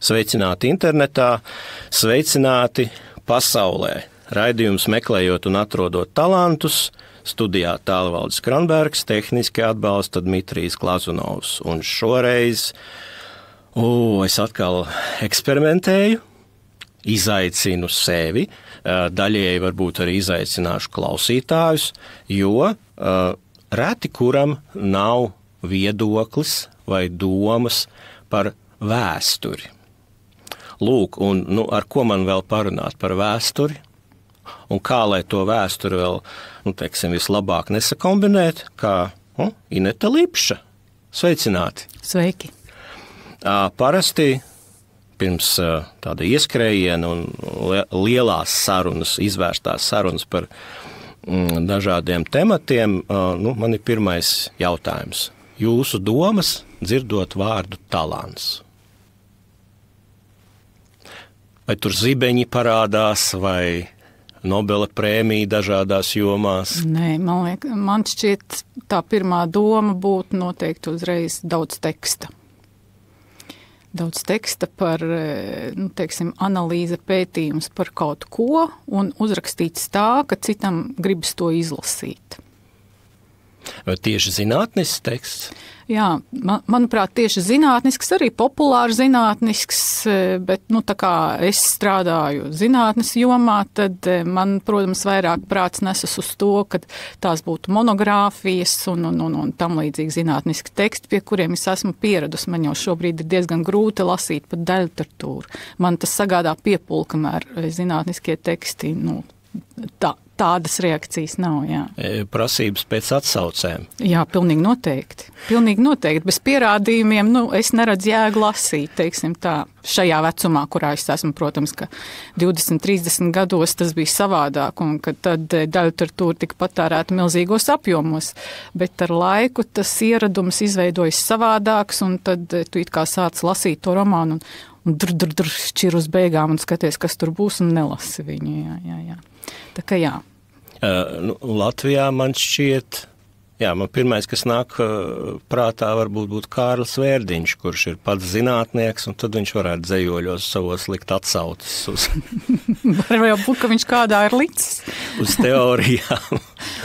Sveicināti internetā, sveicināti pasaulē. Raidījums meklējot un atrodot talantus, studijā Tālvaldis Kranbergs, tehniski atbalsta Dmitrijs Klazunovs. Un šoreiz es atkal eksperimentēju, izaicinu sevi, daļēji varbūt arī izaicināšu klausītājus, jo reti kuram nav viedoklis vai domas par vēsturi. Lūk, un ar ko man vēl parunāt par vēsturi? Un kā lai to vēsturi vēl, vislabāk nesakombinēt, kā Ineta Lipša. Sveicināti! Sveiki! Parasti pirms tāda ieskrējiena un lielās sarunas, izvērstās sarunas par dažādiem tematiem, man ir pirmais jautājums. Jūsu domas, dzirdot vārdu talants? Vai tur zibeņi parādās, vai Nobela prēmija dažādās jomās? Nē, man šķiet, tā pirmā doma būtu noteikti uzreiz daudz teksta. Daudz teksta par, analīze, pētījums par kaut ko un uzrakstīts tā, ka citam gribas to izlasīt. Vai tieši zinātnisks teksts? Jā, manuprāt, tieši zinātnisks, arī populārs zinātnisks, bet, tā kā es strādāju zinātnes jomā, tad man, protams, vairāk prāts nesas uz to, ka tās būtu monogrāfijas un tam līdzīgi zinātniski teksti, pie kuriem es esmu pieradusi. Man jau šobrīd ir diezgan grūti lasīt pat daļliteratūru. Man tas sagādā piepūli, kamēr zinātniskie teksti, tādas reakcijas nav, jā. Prasības pēc atsaucēm. Jā, pilnīgi noteikti. Pilnīgi noteikti. Bez pierādījumiem, es neredzu jēgu lasīt, teiksim tā, šajā vecumā, kurā es esmu, protams, ka 20, 30 gados tas bija savādāk, un kad tad daļliteratūra tika patērēta milzīgos apjomos, bet ar laiku tas ieradums izveidojas savādāks, un tad tu it kā sāc lasīt to romānu, un šķir uz beigām, un skaties, kas tur būs, un nelasi viņu, jā. Tā kā jā. Latvijā man šķiet, man pirmais, kas nāk prātā, varbūt būtu Kārlis Vērdiņš, kurš ir pats zinātnieks, un tad viņš varētu dzejoļos savos likt atsaucis uz... Var jau būt, ka viņš kādā ir licis. Uz teorijām.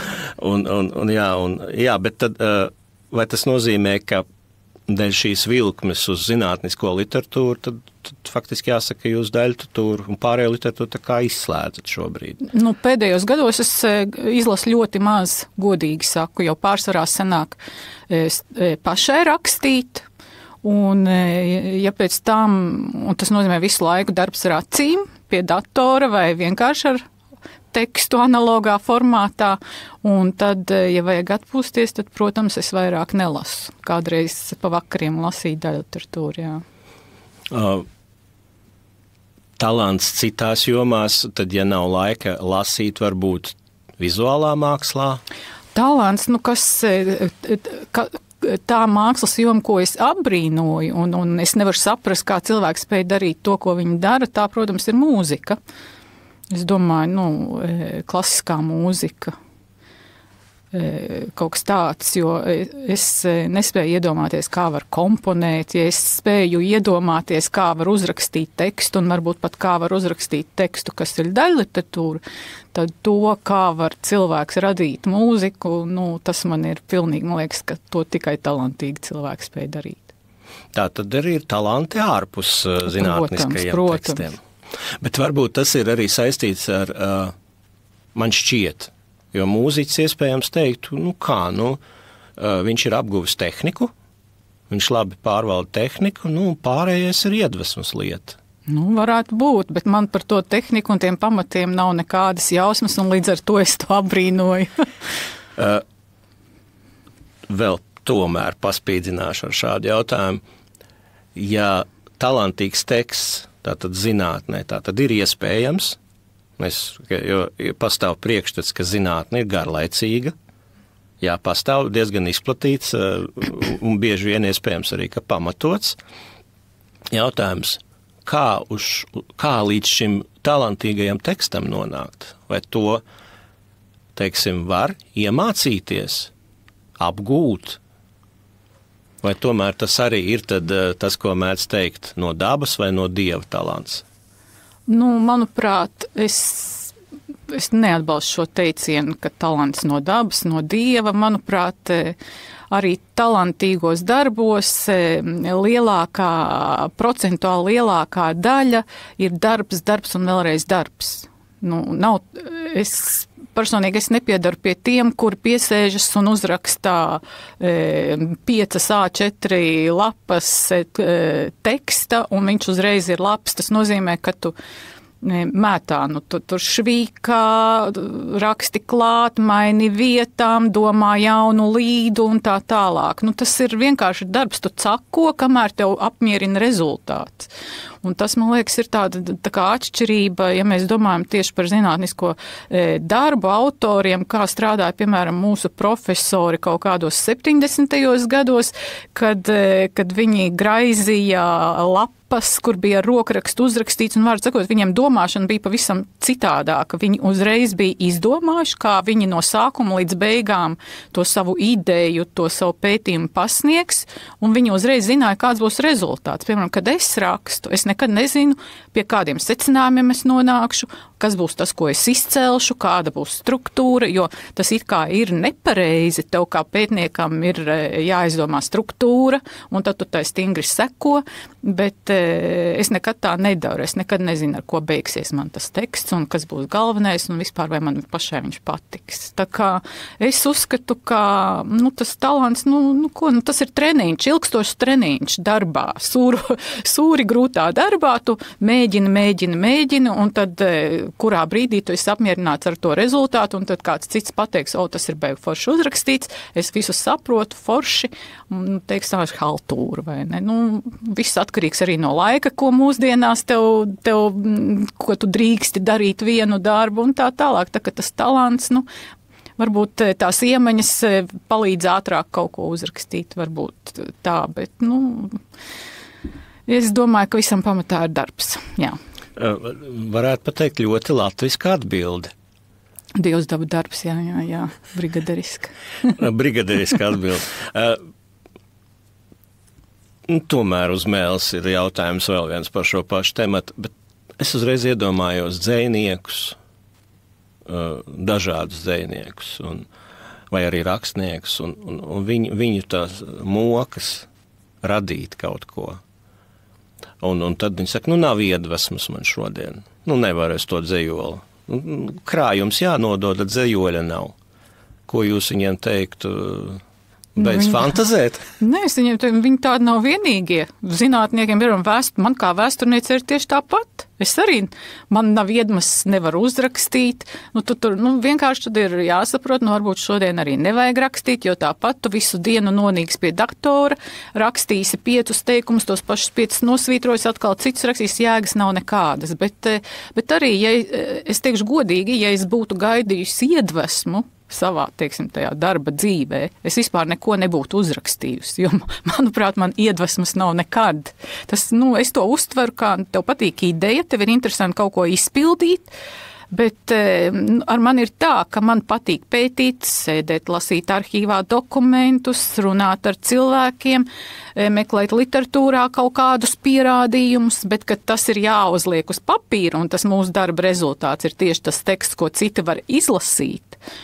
Bet tad, vai tas nozīmē, ka dēļ šīs vilkmes uz zinātnisko literatūru, tad faktiski jāsaka, ka jūs daļliteratūru un pārējo literatūru tā kā izslēdzat šobrīd? Pēdējos gados es izlasu ļoti maz, godīgi saku, jau pārsvarā sanāk pašai rakstīt, un ja pēc tam, un tas nozīmē visu laiku darbs ar acīm, pie datora vai vienkārši ar tekstu analogā formātā, un tad, ja vajag atpūsties, tad, protams, es vairāk nelasu. Kādreiz pa vakariem lasīju daļliteratūru, jā. Talants citās jomās, tad, ja nav laika lasīt, varbūt vizuālā mākslā? Talants, tā mākslas joma, ko es apbrīnoju, un es nevaru saprast, kā cilvēks spēj darīt to, ko viņi dara, tā, protams, ir mūzika. Es domāju, klasiskā mūzika, kaut kas tāds, jo es nespēju iedomāties, kā var komponēt, ja es spēju iedomāties, kā var uzrakstīt tekstu, un varbūt pat kā var uzrakstīt tekstu, kas ir daļliteratūra, tad to, kā var cilvēks radīt mūziku, tas man ir pilnīgi, man liekas, ka to tikai talantīgi cilvēks spēj darīt. Tā tad arī ir talanti ārpus zinātniskajiem tekstiem. Bet varbūt tas ir arī saistīts ar, man šķiet, jo mūziķis iespējams teiktu, viņš ir apguvis tehniku, viņš labi pārvalda tehniku, pārējais ir iedvesmas lieta. Varētu būt, bet man par to tehniku un tiem pamatiem nav nekādas jausmas, un līdz ar to es to apbrīnoju. Vēl tomēr paspīdzināšu ar šādu jautājumu. Ja talantīgs teksts, tātad zinātnē, tātad ir iespējams, jo pastāv priekšstats, ka zinātne ir garlaicīga, pastāv diezgan izplatīts un bieži vien iespējams arī, ka pamatots. Jautājums, kā līdz šim talantīgajam tekstam nonākt? Vai to, var iemācīties, apgūt? Vai tomēr tas arī ir tas, ko mēdz teikt, no dabas vai no dieva talants? Nu, manuprāt, es neatbalstu šo teicienu, ka talants no dabas, no dieva. Manuprāt, arī talantīgos darbos procentuāli lielākā daļa ir darbs un vēlreiz darbs. Nu, personīgi es nepiedaru pie tiem, kuri piesēžas un uzrakstā 5 A4 lapas teksta, un viņš uzreiz ir labs. Tas nozīmē, ka tu mētā, tur švīkā, raksti klāt, maini vietām, domā jaunu līdu un tā tālāk. Tas ir vienkārši darbs, tu cako, kamēr tev apmierina rezultāts. Un tas, man liekas, ir tā kā atšķirība, ja mēs domājam tieši par zinātnisko darbu autoriem, kā strādāja, piemēram, mūsu profesori kaut kādos 70. gados, kad viņi graizīja lapas, kur bija rokrakstu uzrakstīts, un vārdu sakot, viņiem domāšana bija pavisam citādāka. Viņi uzreiz bija izdomājuši, kā viņi no sākuma līdz beigām to savu ideju, to savu pētījumu pasniegs, un viņi uzreiz zināja, kāds būs rezultāts. Piemēram, kad es rakstu, es nekad nezinu, pie kādiem secinājumiem es nonākšu, kas būs tas, ko es izcelšu, kāda būs struktūra, jo tas it kā ir nepareizi. Tev kā pētniekam ir jāizdomā struktūra, un tad tu tai stingri seko, bet es nekad tā nedaru. Es nekad nezinu, ar ko beigsies man tas teksts, un kas būs galvenais, un vispār vai man pašai viņš patiks. Tā kā es uzskatu, ka tas talants, tas ir treniņš, ilgstošs treniņš darbā, sūri grūtā darbā, tu mēģini, un tad kurā brīdī tu esi apmierināts ar to rezultātu, un tad kāds cits pateiks, tas ir beig forši uzrakstīts, es visu saprotu forši, un teiks, tā ir haltūra, vai ne? Viss atkarīgs arī no laika, ko mūsdienās tev, ko tu drīksti darīt vienu darbu, un tā tālāk. Tā kā tas talants, varbūt tās iemaņas palīdz ātrāk kaut ko uzrakstīt, varbūt tā, bet, es domāju, ka visam pamatā ir darbs, jā. Varētu pateikt ļoti latviska atbilde. Dievs daba darbs, jā, brigaderiska. Brigaderiska atbilde. Tomēr uz mēles ir jautājums vēl viens par šo pašu tematu, bet es uzreiz iedomājos dzejniekus, dažādus dzejniekus, vai arī rakstniekus, un viņu tās mokas radīt kaut ko. Un tad viņi saka, nav iedvesmas man šodien. Nevar es to dzejoli. Krājums jānodod, dzejoļa nav. Ko jūs viņiem teiktu? Beidz fantazēt? Nē, viņi tādi nav vienīgie. Zinātniekiem ir man kā vēsturniece ir tieši tāpat. Man nav iedvesmas, nevaru uzrakstīt. Vienkārši tad ir jāsaprot, varbūt šodien arī nevajag rakstīt, jo tāpat tu visu dienu nonīgs pie datora, rakstīsi 5 teikumus, tos pašus 5 nosvītrojas, atkal citus rakstīs, jēgas nav nekādas. Bet arī, ja es teikšu godīgi, ja es būtu gaidījusi iedvesmu savā, tajā darba dzīvē, es vispār neko nebūtu uzrakstījusi, jo, manuprāt, man iedvesmas nav nekad. Tas, es to uztveru, kā tev patīk ideja, tev ir interesanti kaut ko izpildīt, bet ar mani ir tā, ka man patīk pētīt, sēdēt, lasīt arhīvā dokumentus, runāt ar cilvēkiem, meklēt literatūrā kaut kādus pierādījumus, bet kad tas ir jāuzliek uz papīra, un tas mūsu darba rezultāts ir tieši tas teksts, ko citi var izlasīt,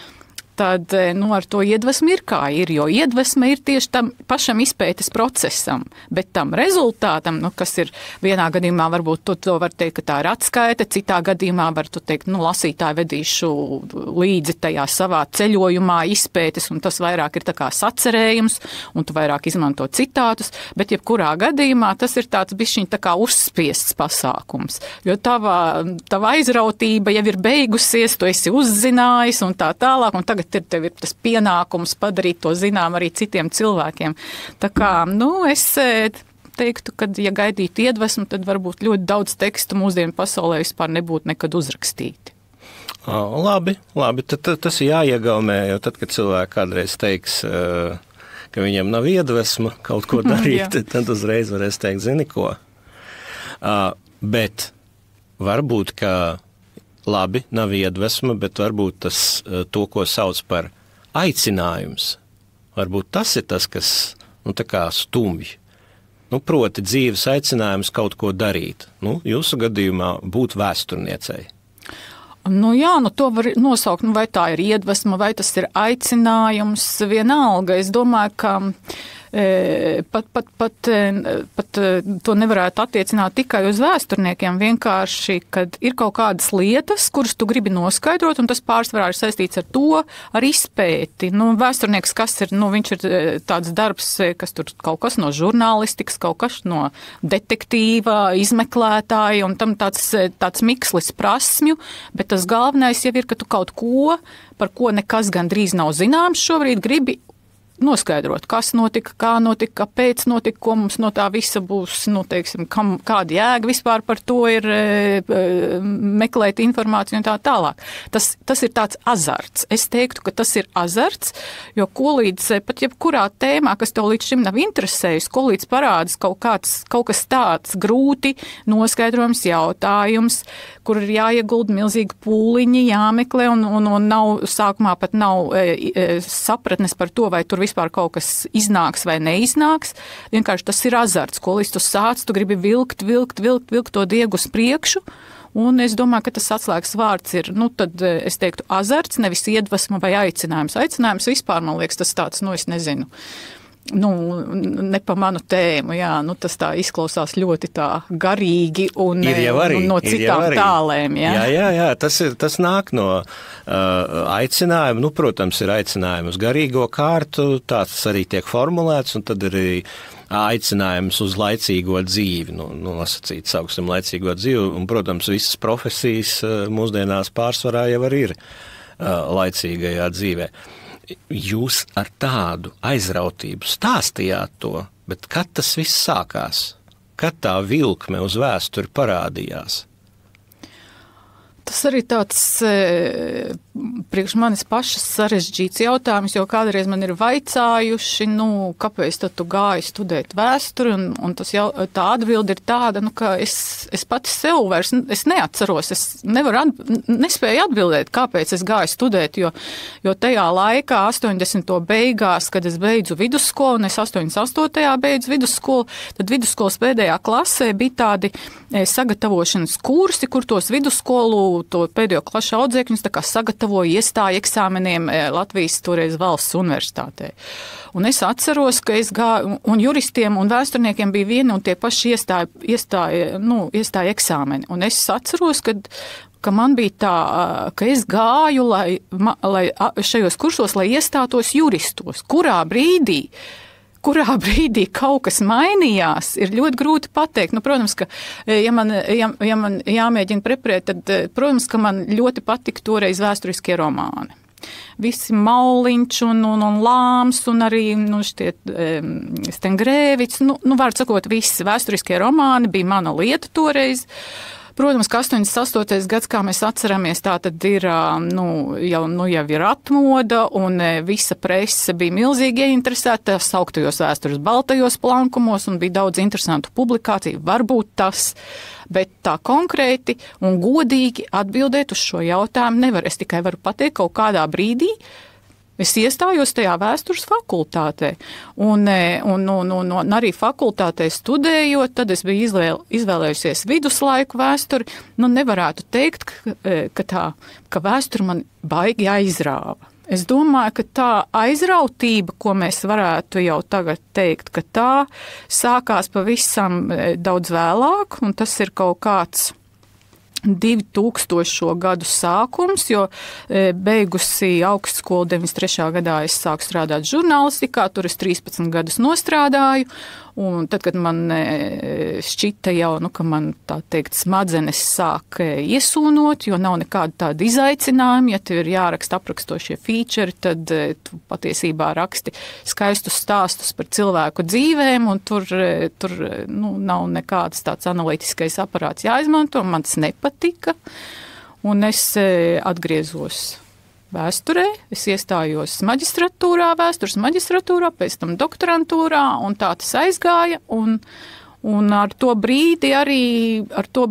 tad ar to iedvesmu ir kā ir, jo iedvesma ir tieši tam pašam izpētes procesam, bet tam rezultātam, kas ir vienā gadījumā, varbūt tu to var teikt, ka tā ir atskaite, citā gadījumā var tu teikt, lasītāju vedīšu līdzi tajā savā ceļojumā izpētes, un tas vairāk ir tā kā sacerējums, un tu vairāk izmanto citātus, bet jebkurā gadījumā tas ir tāds bišķiņ tā kā uzspiests pasākums, jo tava aizrautība jau ir beigusies, tu esi uzzinājis un tā tālāk, un tagad tev ir tas pienākums padarīt to zinām arī citiem cilvēkiem. Tā kā, es teiktu, ka, ja gaidītu iedvesmu, tad varbūt ļoti daudz tekstu mūsdienu pasaulē vispār nebūtu nekad uzrakstīti. Labi, tad tas ir jāiegaumē, jo tad, kad cilvēki kādreiz teiks, ka viņiem nav iedvesma kaut ko darīt, tad uzreiz varēs teikt, zini ko. Bet varbūt, ka labi, nav iedvesma, bet varbūt to, ko sauc par aicinājums, varbūt tas ir tas, kas tā kā stumji. Proti dzīves aicinājums kaut ko darīt. Jūsu gadījumā būt vēsturniecei. To var nosaukt, vai tā ir iedvesma, vai tas ir aicinājums, vienalga. Es domāju, ka pat to nevarētu attiecināt tikai uz vēsturniekiem, vienkārši, kad ir kaut kādas lietas, kuras tu gribi noskaidrot, un tas pārsvarā ir saistīts ar to, ar izpēti. Vēsturnieks, kas ir, viņš ir tāds darbs, kas tur kaut kas no žurnālistikas, kaut kas no detektīva, izmeklētāja, un tam tāds mikslis prasmju, bet tas galvenais jau ir, ka tu kaut ko, par ko nekas gandrīz nav zināms šobrīd, gribi noskaidrot, kas notika, kā notika, kāpēc notika, ko mums no tā visa būs, kāda jēga vispār par to ir meklēt informāciju un tā tālāk. Tas ir tāds azarts. Es teiktu, ka tas ir azarts, jo kolīdz pat jebkurā tēmā, kas tev līdz šim nav interesējis, kolīdz parādas kaut kas tāds grūti noskaidrojums jautājums, kur ir jāiegulda milzīgi pūliņi, jāmeklē un nav, sākumā pat nav sapratnes par to, vai tur vispār kaut kas iznāks vai neiznāks. Vienkārši tas ir azarts, ko līdz tu sāc, tu gribi vilkt to diegu uz priekšu. Un es domāju, ka tas atslēgas vārds ir, tad es teiktu azarts, nevis iedvesma vai aicinājums. Aicinājums vispār, man liekas, tas tāds, es nezinu, ne pa manu tēmu, jā, tas tā izklausās ļoti tā garīgi un no citām tālēm, jā. Jā, tas nāk no aicinājuma, protams, ir aicinājums uz garīgo kārtu, tāds arī tiek formulēts, un tad arī aicinājums uz laicīgo dzīvi, nosacīt, sauksim, laicīgo dzīvi, un, protams, visas profesijas mūsdienās pārsvarā jau arī ir laicīgajā dzīvē. Jūs ar tādu aizrautību stāstījāt to, bet kad tas viss sākās? Kad tā vilkme uz vēsturi parādījās? Tas arī tāds priekš manis pašas sarežģīts jautājums, jo kādreiz man ir vaicājuši, kāpēc tad tu gāji studēt vēsturi, un tā atbilde ir tāda, ka es pati sev vairs, es neatceros, es nespēju atbildēt, kāpēc es gāju studēt, jo tajā laikā, 80. beigās, kad es beidzu vidusskolu, un es 88. beidzu vidusskolu, tad vidusskolas pēdējā klasē bija tādi sagatavošanas kursi, kur tos vidusskolu, to pēdējo klašu audzēkņus tā kā sagatavoja iestāju eksāmeniem Latvijas toreiz valsts universitātē. Un es atceros, ka es gāju, un juristiem un vēsturniekiem bija vieni un tie paši iestāja eksāmeni. Un es atceros, ka man bija tā, ka es gāju, lai šajos kursos, lai iestātos juristos. Kurā brīdī kaut kas mainījās, ir ļoti grūti pateikt. Protams, ka, ja man jāmēģina preparēt, tad, protams, ka man ļoti patika toreiz vēsturiskie romāni. Visi Mauliņš un Lāms un arī šitie Stengrēvics, var sakot, visi vēsturiskie romāni bija mana lieta toreiz. Protams, ka 88. gads, kā mēs atceramies, tā tad ir, jau ir atmoda, un visa prese bija milzīgi ieinteresēta sauktajos vēstures baltajos plankumos, un bija daudz interesantu publikāciju, varbūt tas, bet tā konkrēti un godīgi atbildēt uz šo jautājumu nevar. Es tikai varu pateikt, kaut kādā brīdī es iestājos tajā vēstures fakultātē, un arī fakultātē studējot, tad es biju izvēlējusies viduslaiku vēsturi. Nevarētu teikt, ka vēsture man baigi aizrāva. Es domāju, ka tā aizrautība, ko mēs varētu jau tagad teikt, ka tā sākās pavisam daudz vēlāk, un tas ir kaut kāds 2000. Gadu sākums, jo beigusi augstskolu 93. gadā es sāku strādāt žurnālistikā, tur es 13 gadus nostrādāju, un tad, kad man šķita jau, ka man tā teikt smadzenes sāk iesūnot, jo nav nekāda tāda izaicinājuma, ja tev ir jāraksta aprakstošie featuri, tad tu patiesībā raksti skaistus stāstus par cilvēku dzīvēm, un tur nav nekāds tāds analītiskais aparāts jāizmanto, man tas nepatika, un es atgriezos vēsturē, es iestājos vēstures maģistratūrā, pēc tam doktorantūrā, un tā tas aizgāja, un ar to brīdi arī,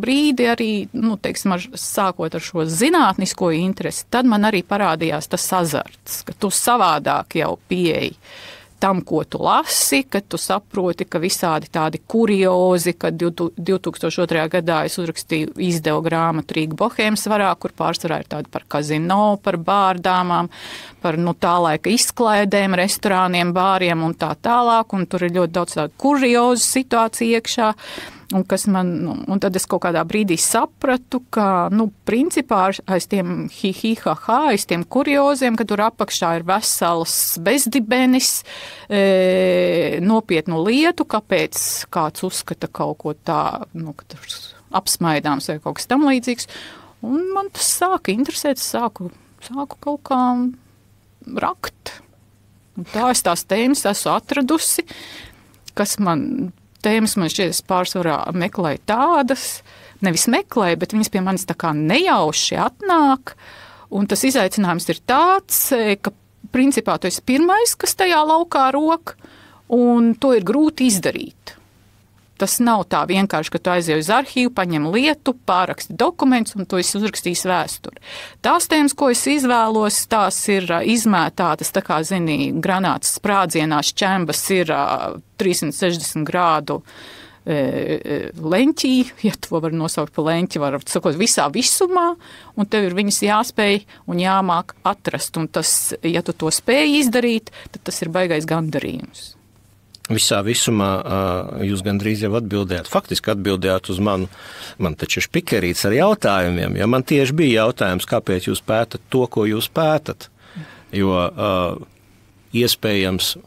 sākot ar šo zinātnisko interesi, tad man arī parādījās tas azarts, ka tu savādāk jau pieeji tam, ko tu lasi, kad tu saproti, ka visādi tādi kuriozi, kad 2002. gadā es izdevu grāmatu Rīga bohēmas varā, kur pārsvarā ir tādi par kazino, par bārdāmām, par tā laika izklaidēm, restorāniem, bāriem un tā tālāk, un tur ir ļoti daudz tādu kuriozu situāciju iekšā. Un tad es kaut kādā brīdī sapratu, ka, principā aiz tiem aiz tiem kurioziem, ka tur apakšā ir vesels bezdibenis, nopietnu lietu, kāpēc kāds uzskata kaut ko tā, ka tur apsmaidāms vai kaut kas tam līdzīgs. Un man tas sāka interesēt, sāku kaut kā rakt. Un tā es tās tēmas esmu atradusi, kas tēmas man šķiet, es pārsvarā meklēju tādas, nevis meklēju, bet viņas pie manis tā kā nejauši atnāk, un tas izaicinājums ir tāds, ka principā tu esi pirmais, kas tajā laukā rok, un to ir grūti izdarīt. Tas nav tā vienkārši, ka tu aizej uz arhīvu, paņem lietu, pāraksti dokumentus un tu esi uzrakstījis vēsturi. Tās tēmas, ko es izvēlos, tās ir izmētātas, tā kā, granātas sprādzienā šķembas ir 360 grādu leņķī, ja to var nosaukt par leņķi, var sakot visā visumā, un tev ir viņas jāspēj un jāmāk atrast. Un tas, ja tu to spēj izdarīt, tad tas ir baigais gandarījums. Visā visumā jūs gandrīz jau atbildējāt, faktiski atbildējāt uz man taču ir pikerīts ar jautājumiem, ja man tieši bija jautājums, kāpēc jūs pētat to, ko jūs pētat, jo iespējams,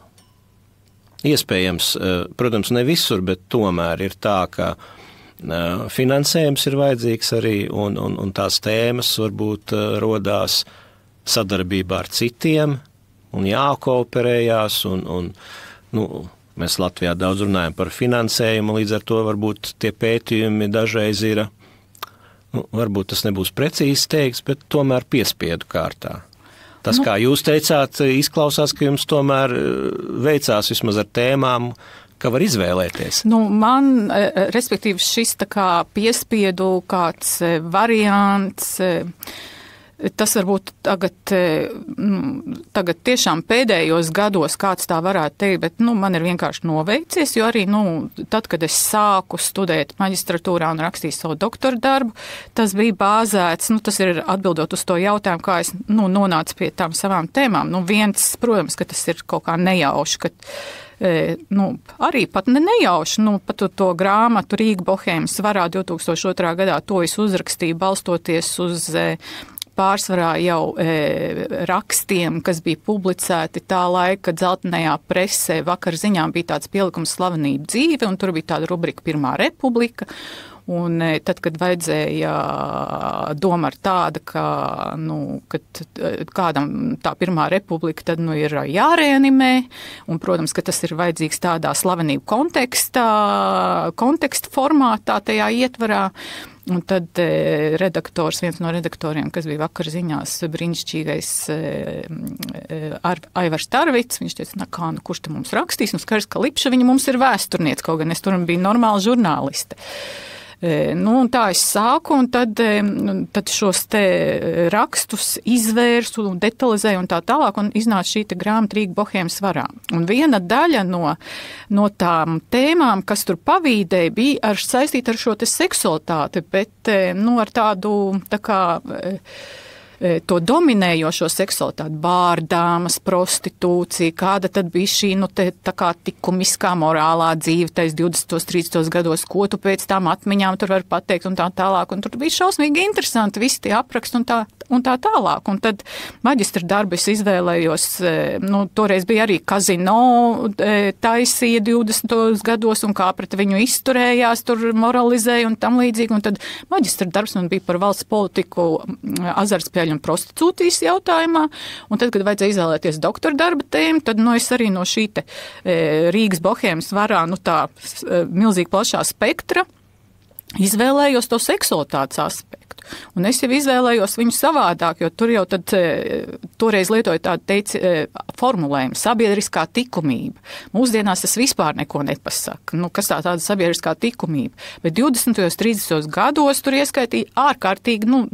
protams, ne visur, bet tomēr ir tā, ka finansējums ir vajadzīgs arī, un tās tēmas varbūt rodās sadarbībā ar citiem, un jākooperējās, mēs Latvijā daudz runājam par finansējumu, līdz ar to varbūt tie pētījumi dažreiz ir, varbūt tas nebūs precīzi teikts, bet tomēr piespiedu kārtā. Tas, kā jūs teicāt, izklausās, ka jums tomēr veicās vismaz ar tēmām, ka var izvēlēties. Man, respektīvi, šis tā kā piespiedu kāds variants, tas varbūt tagad tiešām pēdējos gados kāds tā varētu teikt, bet man ir vienkārši noveicies, jo arī tad, kad es sāku studēt maģistratūrā un rakstīju savu doktora darbu, tas bija bāzēts, tas ir atbildot uz to jautājumu, kā es nonācu pie tām savām tēmām. Viens, protams, ka tas ir kaut kā nejauši, ka arī pat nejauši, pat to grāmatu Rīga bohēmas varā 2002. gadā to es uzrakstīju balstoties uz pārsvarā jau rakstiem, kas bija publicēti tā laika dzeltenajā presē. Vakar ziņām bija tāds pielikums Slavenība dzīve, un tur bija tāda rubrika Pirmā republika. Un tad, kad vajadzēja doma ar tāda, kad kādam tā Pirmā republika tad ir jāreanimē, un, protams, ka tas ir vajadzīgs tādā slavenību konteksta formātā, tajā ietvarā. Un tad viens no redaktoriem, kas bija vakar ziņās, brīnišķīgais Aivars Tarvits, viņš teica, kurš te mums rakstīs, skaidrs, ka Lipša viņa mums ir vēsturniece, kaut gan es tur biju normāla žurnāliste. Un tā es sāku, un tad šos te rakstus izvērsu un detalizēju un tā tālāk, un iznāca šī te grāmata Rīga bohēmas varā. Un viena daļa no tām tēmām, kas tur pavīdēja, bija saistīta ar šo te seksualitāti, bet ar tādu tā kā to dominējošo seksualitāti, bārdāmas, prostitūcija, kāda tad bija šī, tā kā tikumiskā morālā dzīve tais 20. 30. gados, ko tu pēc tām atmiņām tur var pateikt un tā tālāk, un tur bija šausmīgi interesanti visi tie apraksti un tā tālāk. Un tad maģistra darbu es izvēlējos, toreiz bija arī kazino taisīja 20. gados, un kā pret viņu izturējās, tur moralizēja un tam līdzīgi, un tad maģistra darbs man bija par valsts politiku, azartspēļu un prostitūcijas jautājumā, un tad, kad vajadzēja izvēlēties doktora darba tēmu, tad es arī no šī te Rīgas bohēmas varā, tā milzīgi plašā spektra izvēlējos to seksualitātes aspektu. Un es jau izvēlējos viņu savādāk, jo tur jau tad toreiz lietoju tādu formulējumu sabiedriskā likumība. Mūsdienās tas vispār neko nepasaka. Kas tāda sabiedriskā likumība? Bet 20. 30. gados tur ieskaitīja ārkārtīgi,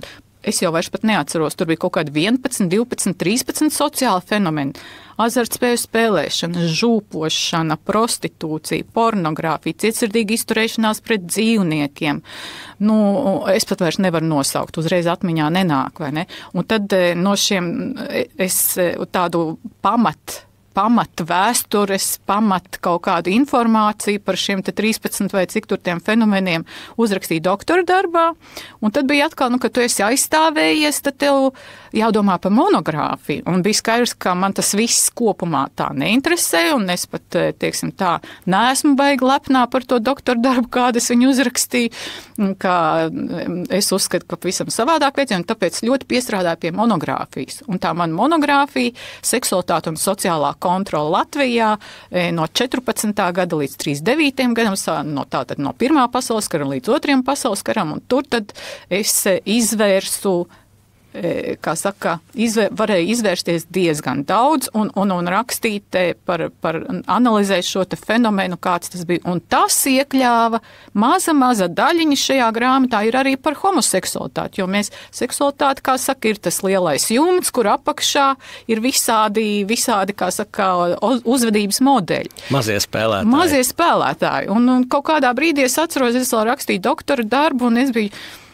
es jau vairs pat neatceros, tur bija kaut kādi 11, 12, 13 sociāli fenomeni. Azartspēju spēlēšana, žūpošana, prostitūcija, pornogrāfija, cietsirdīga izturēšanās pret dzīvniekiem. Nu, es pat vairs nevaru nosaukt, uzreiz atmiņā nenāk, vai ne? Un tad no šiem es tādu pamat vēstures, pamat kaut kādu informāciju par šiem 13 vai cik tur tiem fenomeniem uzrakstīju doktora darbā, un tad bija atkal, kad tu esi aizstāvējies, tad tev jādomā par monogrāfiju, un bija skaidrs, ka man tas viss kopumā tā neinteresē, un es pat, teiksim tā, neesmu baigi lepnā par to doktora darbu, kādu es viņu uzrakstīju, ka es uzskatu, ka pavisam savādāk veids, un tāpēc ļoti piestrādāju pie monogrāfijas, un tā man monogrāfija seksualitāte un sociālā kontrola Latvijā no 14. gada līdz 39. gadam, no Pirmā pasaules kara līdz Otrajam pasaules karam, un tur tad es izvērsu, kā saka, varēja izvērsties diezgan daudz un rakstīt par analizēt šo te fenomenu, kāds tas bija. Un tas iekļāva maza daļiņa šajā grāmatā ir arī par homoseksualitāti, jo mēs seksualitāti, kā saka, ir tas lielais jumts, kur apakšā ir visādi, kā saka, uzvedības modeļi. Mazie spēlētāji. Un kaut kādā brīdī es atceros, es vēl rakstīju doktora darbu, un es biju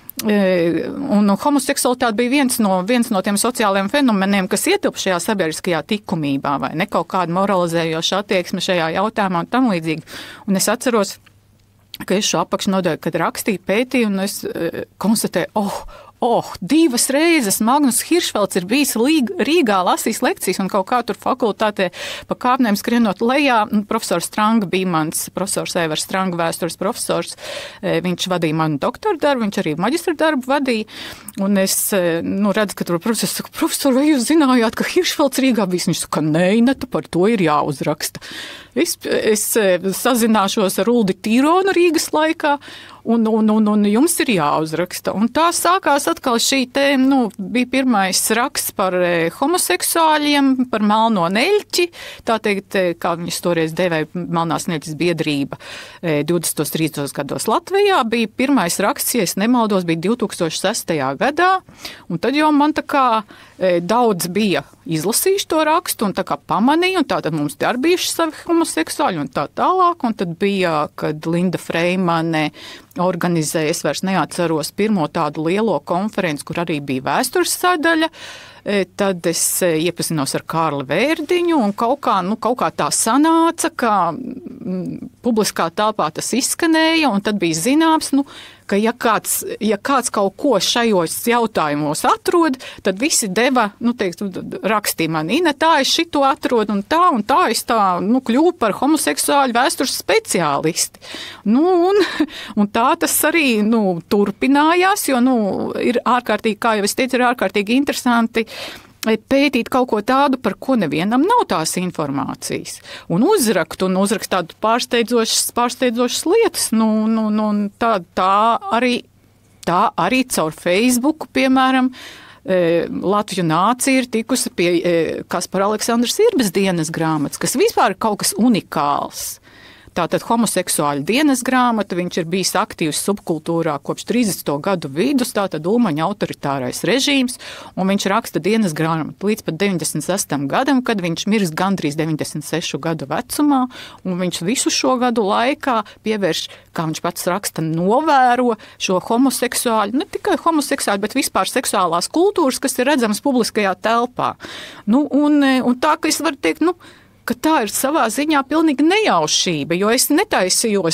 un homoseksualitāte bija viens no tiem sociālajiem fenomeniem, kas ietilp šajā sabiedriskajā likumībā, vai ne kaut kāda moralizējoša attieksme šajā jautājumā un tam līdzīgi. Un es atceros, ka es šo apakšnodaļu, kad rakstīju, pētīju, un es konstatēju, 2 reizes Magnus Hiršfelds ir bijis Rīgā lasījis lekcijas un kaut kā tur fakultātē pa kāpnēm skrienot lejā. Profesors Stranga bija mans, profesors Evers Stranga, vēstures profesors. Viņš vadīja manu doktora darbu, viņš arī maģistra darbu vadīja. Un es redzu, ka tur profesors saka, profesor, vai jūs zinājāt, ka Hiršfelds Rīgā bijis? Viņš saka, nē, par to ir jāuzraksta. Es sazināšos ar Uldi Tīronu Rīgas laikā, un jums ir jāuzraksta. Un tā sākās atkal šī bija pirmais raksts par homoseksuāļiem, par melno neļķi, tā teikt, kā viņas toreiz devēja Melnās neļķes biedrība 20. 30. gados Latvijā, bija pirmais raksts, ja es nemaldos, bija 2006. gadā, un tad jau man tā kā daudz bija izlasījuši to rakstu un tā kā pamanīju, un tātad mums te arī bijuši savi homoseksuāļi un tā tālāk, un tad bija, kad Linda Freimane organizēja, es vairs neatceros, pirmo tādu lielo konferenci, kur arī bija vēstures sadaļa, tad es iepazinos ar Kārli Vērdiņu un kaut kā tā sanāca, ka publiskā telpā tas izskanēja, un tad bija zināms, ka ja kāds kaut ko šajos jautājumos atrod, tad visi deva, rakstīja man, Ina, tā es šito atrodu un tā es kļuvu par homoseksuāļu vēstures speciālisti. Un tā tas arī, turpinājās, jo, ir ārkārtīgi, kā jau es teicu, ir ārkārtīgi interesanti pētīt kaut ko tādu, par ko nevienam nav tās informācijas. Un uzrakst tādu pārsteidzošas lietas. Tā arī caur Facebooku, piemēram, Latviju nācija ir tikusi pie Kaspara Aleksandra Sirbas dienas grāmatas, kas vispār ir kaut kas unikāls. Tātad homoseksuāļu dienas grāmata, viņš ir bijis aktīvs subkultūrā kopš 30. gadu vidus, tātad Ulmaņa autoritārais režīms, un viņš raksta dienas grāmatu līdz pat 96. gadam, kad viņš mirst gandrīz 96 gadu vecumā, un viņš visu šo gadu laikā pievērš, kā viņš pats raksta, novēro šo homoseksuāļu, ne tikai homoseksuāļu, bet vispār seksuālās kultūras, kas ir redzamas publiskajā telpā. Un tā, ka es varu teikt, ka tā ir savā ziņā pilnīgi nejaušība, jo es netaisījos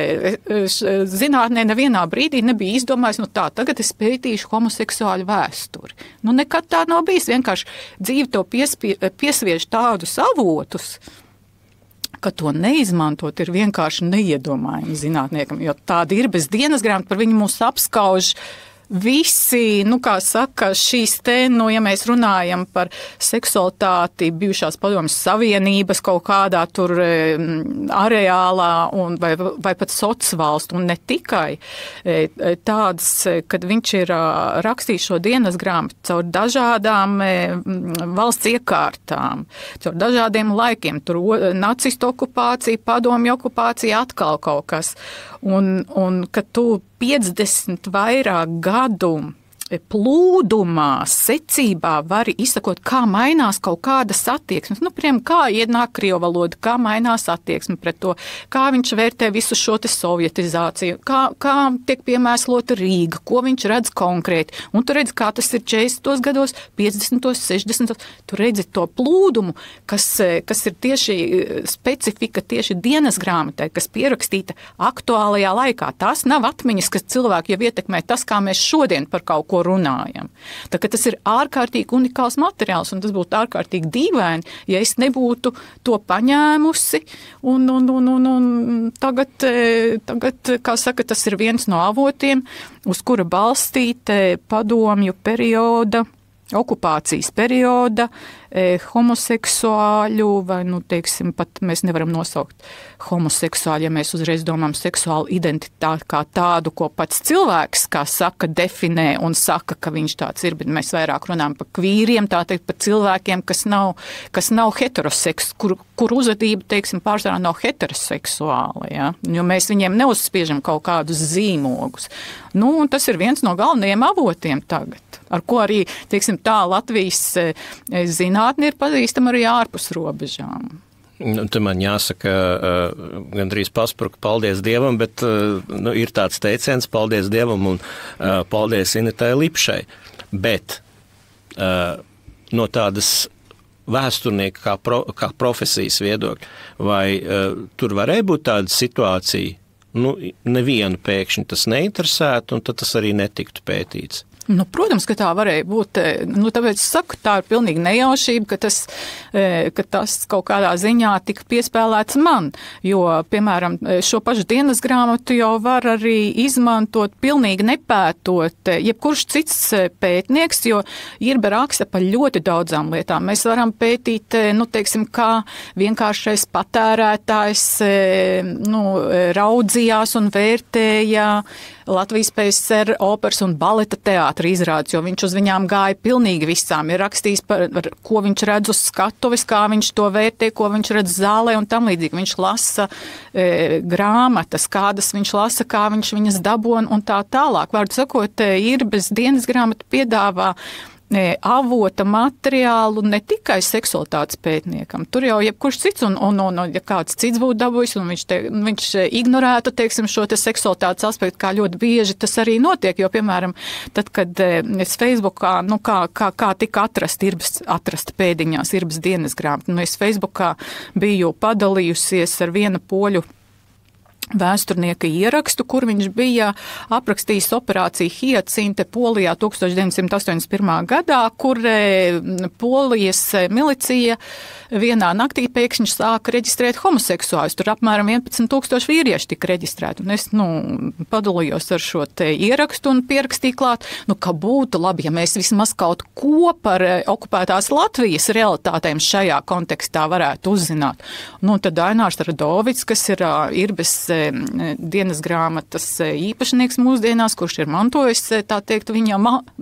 zinātnē nevienā brīdī nebija izdomājis, tagad es pētīšu homoseksuāļu vēsturi. Nekad tā nav bijis, vienkārši dzīve to piesviež tādus avotus, ka to neizmantot ir vienkārši neiedomājami zinātniekam, jo tāda ir bez dienas grāmata, par viņu mūs apskauž visi, kā saka, šīs ja mēs runājam par seksualitāti bijušās Padomjas Savienības kaut kādā tur areālā vai pat sociālvalstu, un ne tikai tādas, kad viņš ir rakstījis šo dienas grāmatu caur dažādām valsts iekārtām, caur dažādiem laikiem, tur nacistu okupācija, padomju okupācija, atkal kaut kas, un kad tu 50 vairāk gadu plūdumā, secībā var izsakot, kā mainās kaut kādas attieksmes. Piemēram, kā ienāk krievu valoda, kā mainās attieksme pret to, kā viņš vērtē visu šo te sovietizāciju, kā tiek piemēslota Rīga, ko viņš redz konkrēti. Un tu redzi, kā tas ir 40. gados, 50. 60. Tu redzi to plūdumu, kas ir tieši specifika tieši dienas grāmatai, kas pierakstīta aktuālajā laikā. Tās nav atmiņas, kas cilvēki jau ietekmē tas, kā mēs šodien par kaut ko runājam. Tā kā tas ir ārkārtīgi unikāls materiāls, un tas būtu ārkārtīgi dīvaini, ja es nebūtu to paņēmusi, un tagad, kā saka, tas ir viens no avotiem, uz kura balstīt padomju perioda, okupācijas perioda, homoseksuāļu, vai, teiksim, pat mēs nevaram nosaukt homoseksuāļu, ja mēs uzreiz domājam seksuālu identitāti kā tādu, ko pats cilvēks, kā saka, definē un saka, ka viņš tāds ir, bet mēs vairāk runājam par kvīriem, tā teikt, par cilvēkiem, kas nav heteroseks, kur uzvedība, teiksim, pārsvarā nav heteroseksuāla, ja? Jo mēs viņiem neuzspiežam kaut kādus zīmogus. Un tas ir viens no galvenajiem avotiem tagad, ar ko arī, teiksim, tā Latvijas zinātne ir pazīstama arī ārpus robežām. Te man jāsaka, gandrīz paspruka, paldies Dievam, bet ir tāds teiciens, paldies Dievam un paldies Initai Lipšai. Bet no tādas vēsturnieka kā profesijas viedokļa, vai tur varēja būt tāda situācija, nevienu pēkšņi tas neinteresētu, un tad tas arī netiktu pētīts? Protams, ka tā varēja būt. Tāpēc es saku, tā ir pilnīgi nejaušība, ka tas kaut kādā ziņā tika piespēlēts man. Jo, piemēram, šo pašu dienas grāmatu jau var arī izmantot pilnīgi nepētot jebkurš cits pētnieks, jo Irbe raksta par ļoti daudzām lietām. Mēs varam pētīt, teiksim, kā vienkāršais patērētājs raudzījās un vērtēja Latvijas PSR operas un baleta teātra izrādes, jo viņš uz viņām gāja pilnīgi visām. Ir rakstījis par ko viņš redz uz skatuves, kā viņš to vērtē, ko viņš redz zālē un tam līdzīgi. Viņš lasa grāmatas, kādas viņš lasa, kā viņš viņas dabū un tā tālāk. Vārdu sakot, Irbes dienas grāmata piedāvā avota materiālu ne tikai seksualitātes pētniekam. Tur jau jebkurš cits, un ja kāds cits būtu dabūjis, un viņš ignorētu, teiksim, šo te seksualitātes aspektu, kā ļoti bieži tas arī notiek, jo, piemēram, tad, kad es Facebookā, kā tika atrasta pēdiņās Irbes dienas grāmata, es Facebookā biju padalījusies ar viena poļu vēsturnieka ierakstu, kur viņš bija aprakstījis operāciju Hiacinte Polijā 1981. gadā, kur Polijas milicija vienā naktī pēkšņi sāka reģistrēt homoseksuāļus. Tur apmēram 11,000 vīrieši tika reģistrēti. Un es padalījos ar šo te ierakstu un pierakstīju klāt, ka būtu labi, ja mēs vismaz kaut ko par okupētās Latvijas realitātēm šajā kontekstā varētu uzzināt. Tad Ainārs Radovits, kas ir Irbes dienas grāmatas īpašnieks mūsdienās, kurš ir mantojis, tā teikt, viņa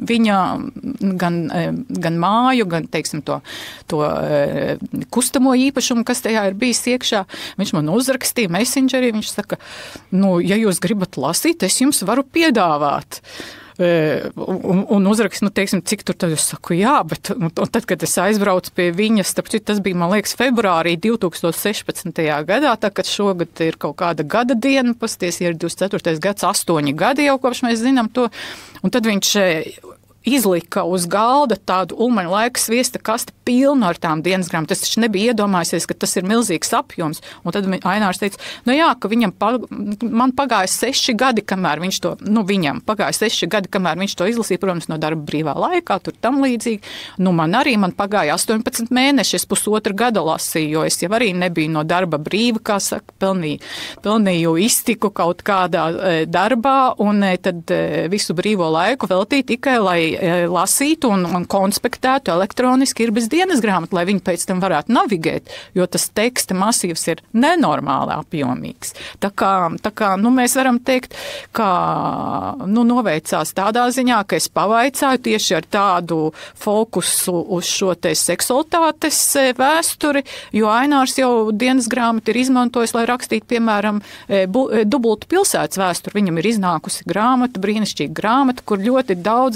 gan māju, gan, teiksim, to kustamo īpašumu, kas tajā ir bijis iekšā. Viņš man uzrakstīja Messengerī, viņš saka, ja jūs gribat lasīt, es jums varu piedāvāt. Un uzrakst, teiksim, cik tur tad es saku, jā, bet tad, kad es aizbraucu pie viņas, tas bija, man liekas, februārī 2016. gadā, tā, kad šogad ir kaut kāda gada diena, pasties, ir 24. gads, 8 gadi jau, kopš mēs zinām to, un tad viņš izlika uz galda tādu Ulmaņa laika sviesta kasti pilnu ar tām dienas grāmatām. Tas taču nebija iedomājusies, ka tas ir milzīgs apjoms. Un tad Ainārs teica, ka man pagāja 6 gadi, kamēr viņš to, kamēr viņš to izlasīja, protams, no darba brīvā laikā, tur tam līdzīgi. Man pagāja 18 mēneši, es 1,5 gada lasīju, jo es jau arī nebiju no darba brīva, kā saka, pelnīju iztiku kaut kādā darbā, un tad visu brīvo laiku veltīju tikai, lai lasītu un konspektētu elektroniski Irbes dienas grāmatu, lai viņi pēc tam varētu navigēt, jo tas teksta masīvs ir nenormāli apjomīgs. Tā kā mēs varam teikt, ka noveicās tādā ziņā, ka es pavaicāju tieši ar tādu fokusu uz šo te seksualitātes vēsturi, jo Ainārs jau dienas grāmatu ir izmantojis, lai rakstītu, piemēram, Dubultu pilsētas vēsturi. Viņam ir iznākusi grāmata, brīnišķīga grāmata, kur ļoti daudz viņš ņem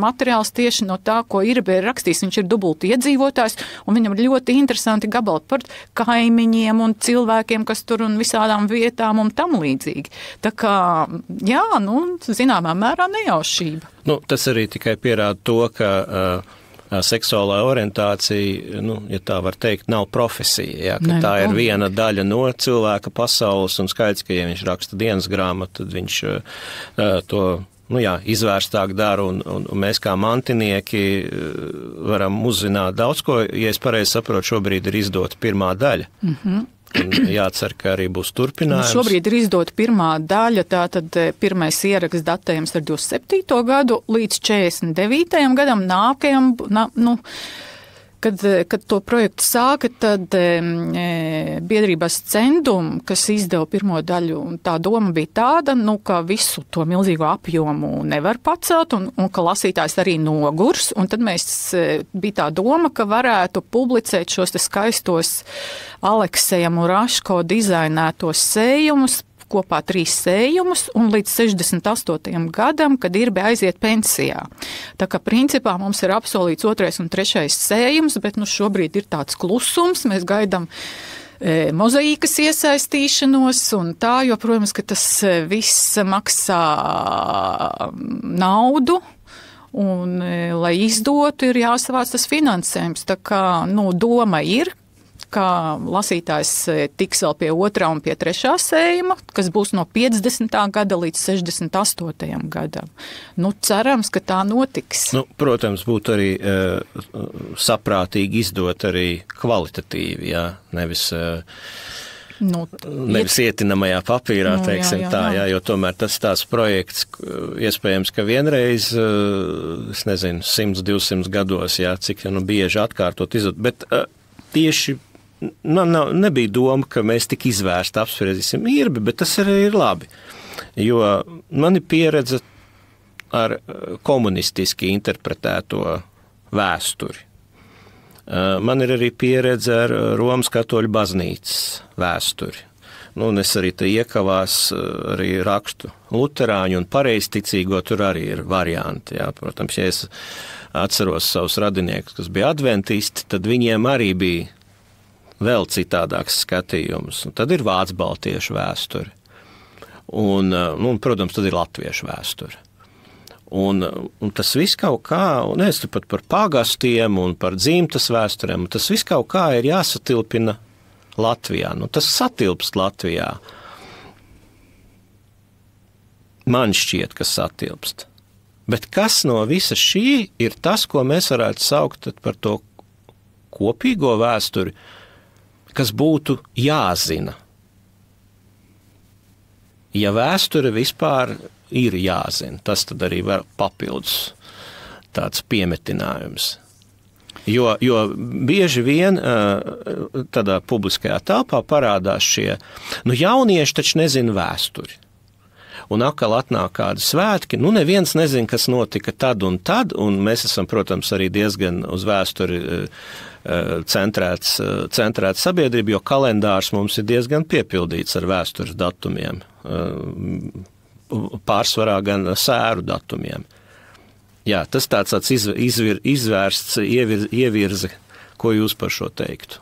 materiāls tieši no tā, ko Irbe ir rakstījis. Viņš ir dubulti iedzīvotājs, un viņam ir ļoti interesanti gabali par kaimiņiem un cilvēkiem, kas tur un visādām vietām un tam līdzīgi. Tā kā, jā, zināmā mērā nejaušība. Tas arī tikai pierāda to, ka seksuālā orientācija, ja tā var teikt, nav profesija, ka tā ir viena daļa no cilvēka pasaules, un skaidrs, ka, ja viņš raksta dienas grāmatu, tad viņš to, izvērstāk dara, un mēs kā mantinieki varam uzzināt daudz ko, ja es pareizi saprotu, šobrīd ir izdota pirmā daļa. Un jācer, ka arī būs turpinājums. Šobrīd ir izdota pirmā daļa, tātad pirmais ieraksts datējums ar 27. gadu līdz 49. gadam, nākajam, kad to projektu sāka, tad biedrības Cendum, kas izdeva pirmo daļu, tā doma bija tāda, ka visu to milzīgo apjomu nevar pacelt un ka lasītājs arī nogurs, un tad bija tā doma, ka varētu publicēt šos te skaistos Alekseja Muraško dizainētos sējumus, kopā 3 sējumus, un līdz 68. gadam, kad Irbe aiziet pensijā. Tā kā principā mums ir apsolīts 2. un 3. sējums, bet šobrīd ir tāds klusums, mēs gaidām mozaīkas iesaistīšanos, un tā, jo, protams, ka tas viss maksā naudu, un, lai izdotu, ir jāsavāc tas finansējums. Tā kā, doma ir, ka lasītājs tiks vēl pie 2. un pie 3. sējuma, kas būs no 50. gada līdz 68. gadam. Cerams, ka tā notiks. Protams, būtu arī saprātīgi izdot arī kvalitatīvi, nevis ietinamajā papīrā, teiksim tā, jo tomēr tas tās projekts, iespējams, ka vienreiz, es nezinu, 100-200 gados, cik bieži atkārtot izdot, bet tieši nebija doma, ka mēs tik izvērsti apspriedīsim Irbi, bet tas arī ir labi, jo man ir pieredze ar komunistiski interpretēto vēsturi. Man ir arī pieredze ar Romas katoļu baznīcas vēsturi. Un es arī te iekavās, arī rakstu luterāņu un pareizticīgo, tur arī ir varianti. Protams, ja es atceros savus radiniekus, kas bija adventisti, tad viņiem arī bija vēl citādāks skatījums. Un tad ir vācu baltiešu vēsture. Un, protams, tad ir latviešu vēsture. Un tas viss kaut kā, un es pat par pagastiem un par dzimtas vēsturēm, tas viss kaut kā ir jāsatilpina Latvijā. Tas satilpst Latvijā. Man šķiet, ka satilpst. Bet kas no visa šī ir tas, ko mēs varētu saukt par to kopīgo vēsturi, kas būtu jāzina. Ja vēsture vispār ir jāzina, tas tad arī var papildus tāds piemetinājums. Jo bieži vien tādā publiskajā telpā parādās šie, jaunieši taču nezina vēsturi. Un atkal atnāk kādi svētki, neviens nezina, kas notika tad, un mēs esam, protams, arī diezgan uz vēsturi centrēta sabiedrība, jo kalendārs mums ir diezgan piepildīts ar vēstures datumiem, pārsvarā gan sēru datumiem. Jā, tas tāds izvērsts ievirze, ko jūs par šo teiktu?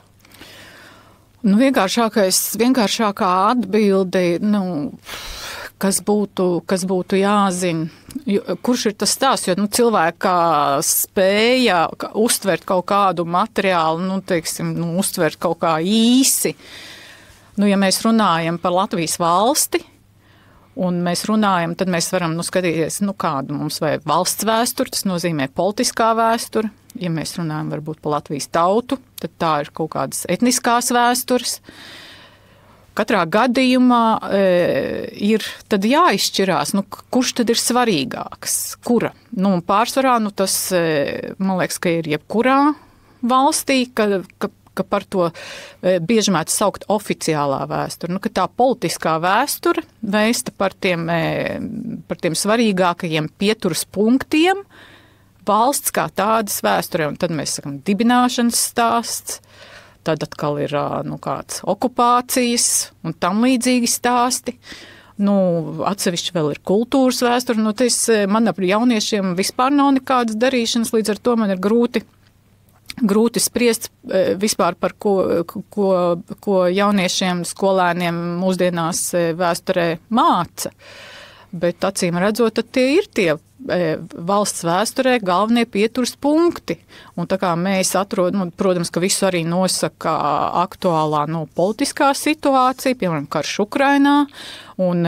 Vienkāršākā atbilde, kas būtu jāzina, kurš ir tas stāsts, jo cilvēka spēja uztvert kaut kādu materiālu, uztvert kaut kā īsi. Ja mēs runājam par Latvijas valsti, un mēs runājam, tad mēs varam skatīties, kādu mums vajag valsts vēsturi, tas nozīmē politiskā vēsture. Ja mēs runājam varbūt par Latvijas tautu, tad tā ir kaut kādas etniskās vēstures. Katrā gadījumā ir tad jāizšķirās, kurš tad ir svarīgāks, kura. Pārsvarā tas, man liekas, ka ir jebkurā valstī, ka par to bieži mēdz saukt oficiālā vēsture. Ka tā politiskā vēsture vēsta par tiem svarīgākajiem pieturas punktiem valsts kā tādas vēsturē. Un tad mēs sakam dibināšanas stāsts. Tad atkal ir kāds okupācijas un tam līdzīgi stāsti. Atsevišķi vēl ir kultūras vēsture. Man ar jauniešiem vispār nav nekādas darīšanas, līdz ar to man ir grūti spriest vispār par ko jauniešiem, skolēniem mūsdienās vēsturē māca. Bet acīm redzot, tad tie ir tie valsts vēsturē galvenie pieturas punkti. Un tā kā mēs atrodam, protams, ka visu arī nosaka aktuālā politiskā situācija, piemēram, karš Ukrainā, un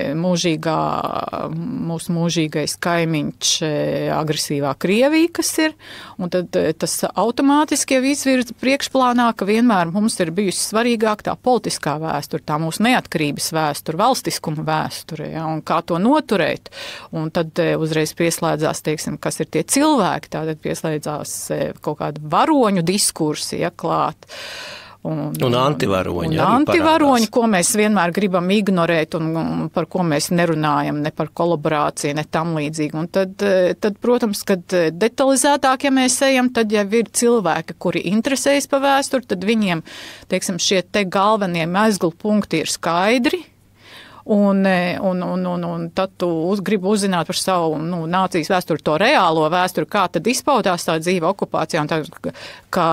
mūsu mūžīgais kaimiņš agresīvā Krievija, kas ir, un tad tas automātiski jau izvirza priekšplānā, ka vienmēr mums ir bijusi svarīgāk tā politiskā vēsture, tā mūsu neatkarības vēsture, valstiskuma vēsture, ja, un kā to noturēt. Un tad uzreiz pieslēdzās, teiksim, kas ir tie cilvēki, tātad pieslēdzās kaut kāda varoņu diskursi, ja, klāt. Un antivaroņi. Un antivaroņi, ko mēs vienmēr gribam ignorēt un par ko mēs nerunājam, ne par kolaborāciju, ne tam līdzīgi. Un tad, protams, kad detalizētāk, ja mēs ejam, tad jau ir cilvēki, kuri interesējas par vēsturi, tad viņiem, teiksim, šie te galvenie mezglu punkti ir skaidri. Un tad tu gribi uzzināt par savu nācijas vēsturi, to reālo vēsturi, kā tad izpaudās tā dzīve okupācijā, un tā, kā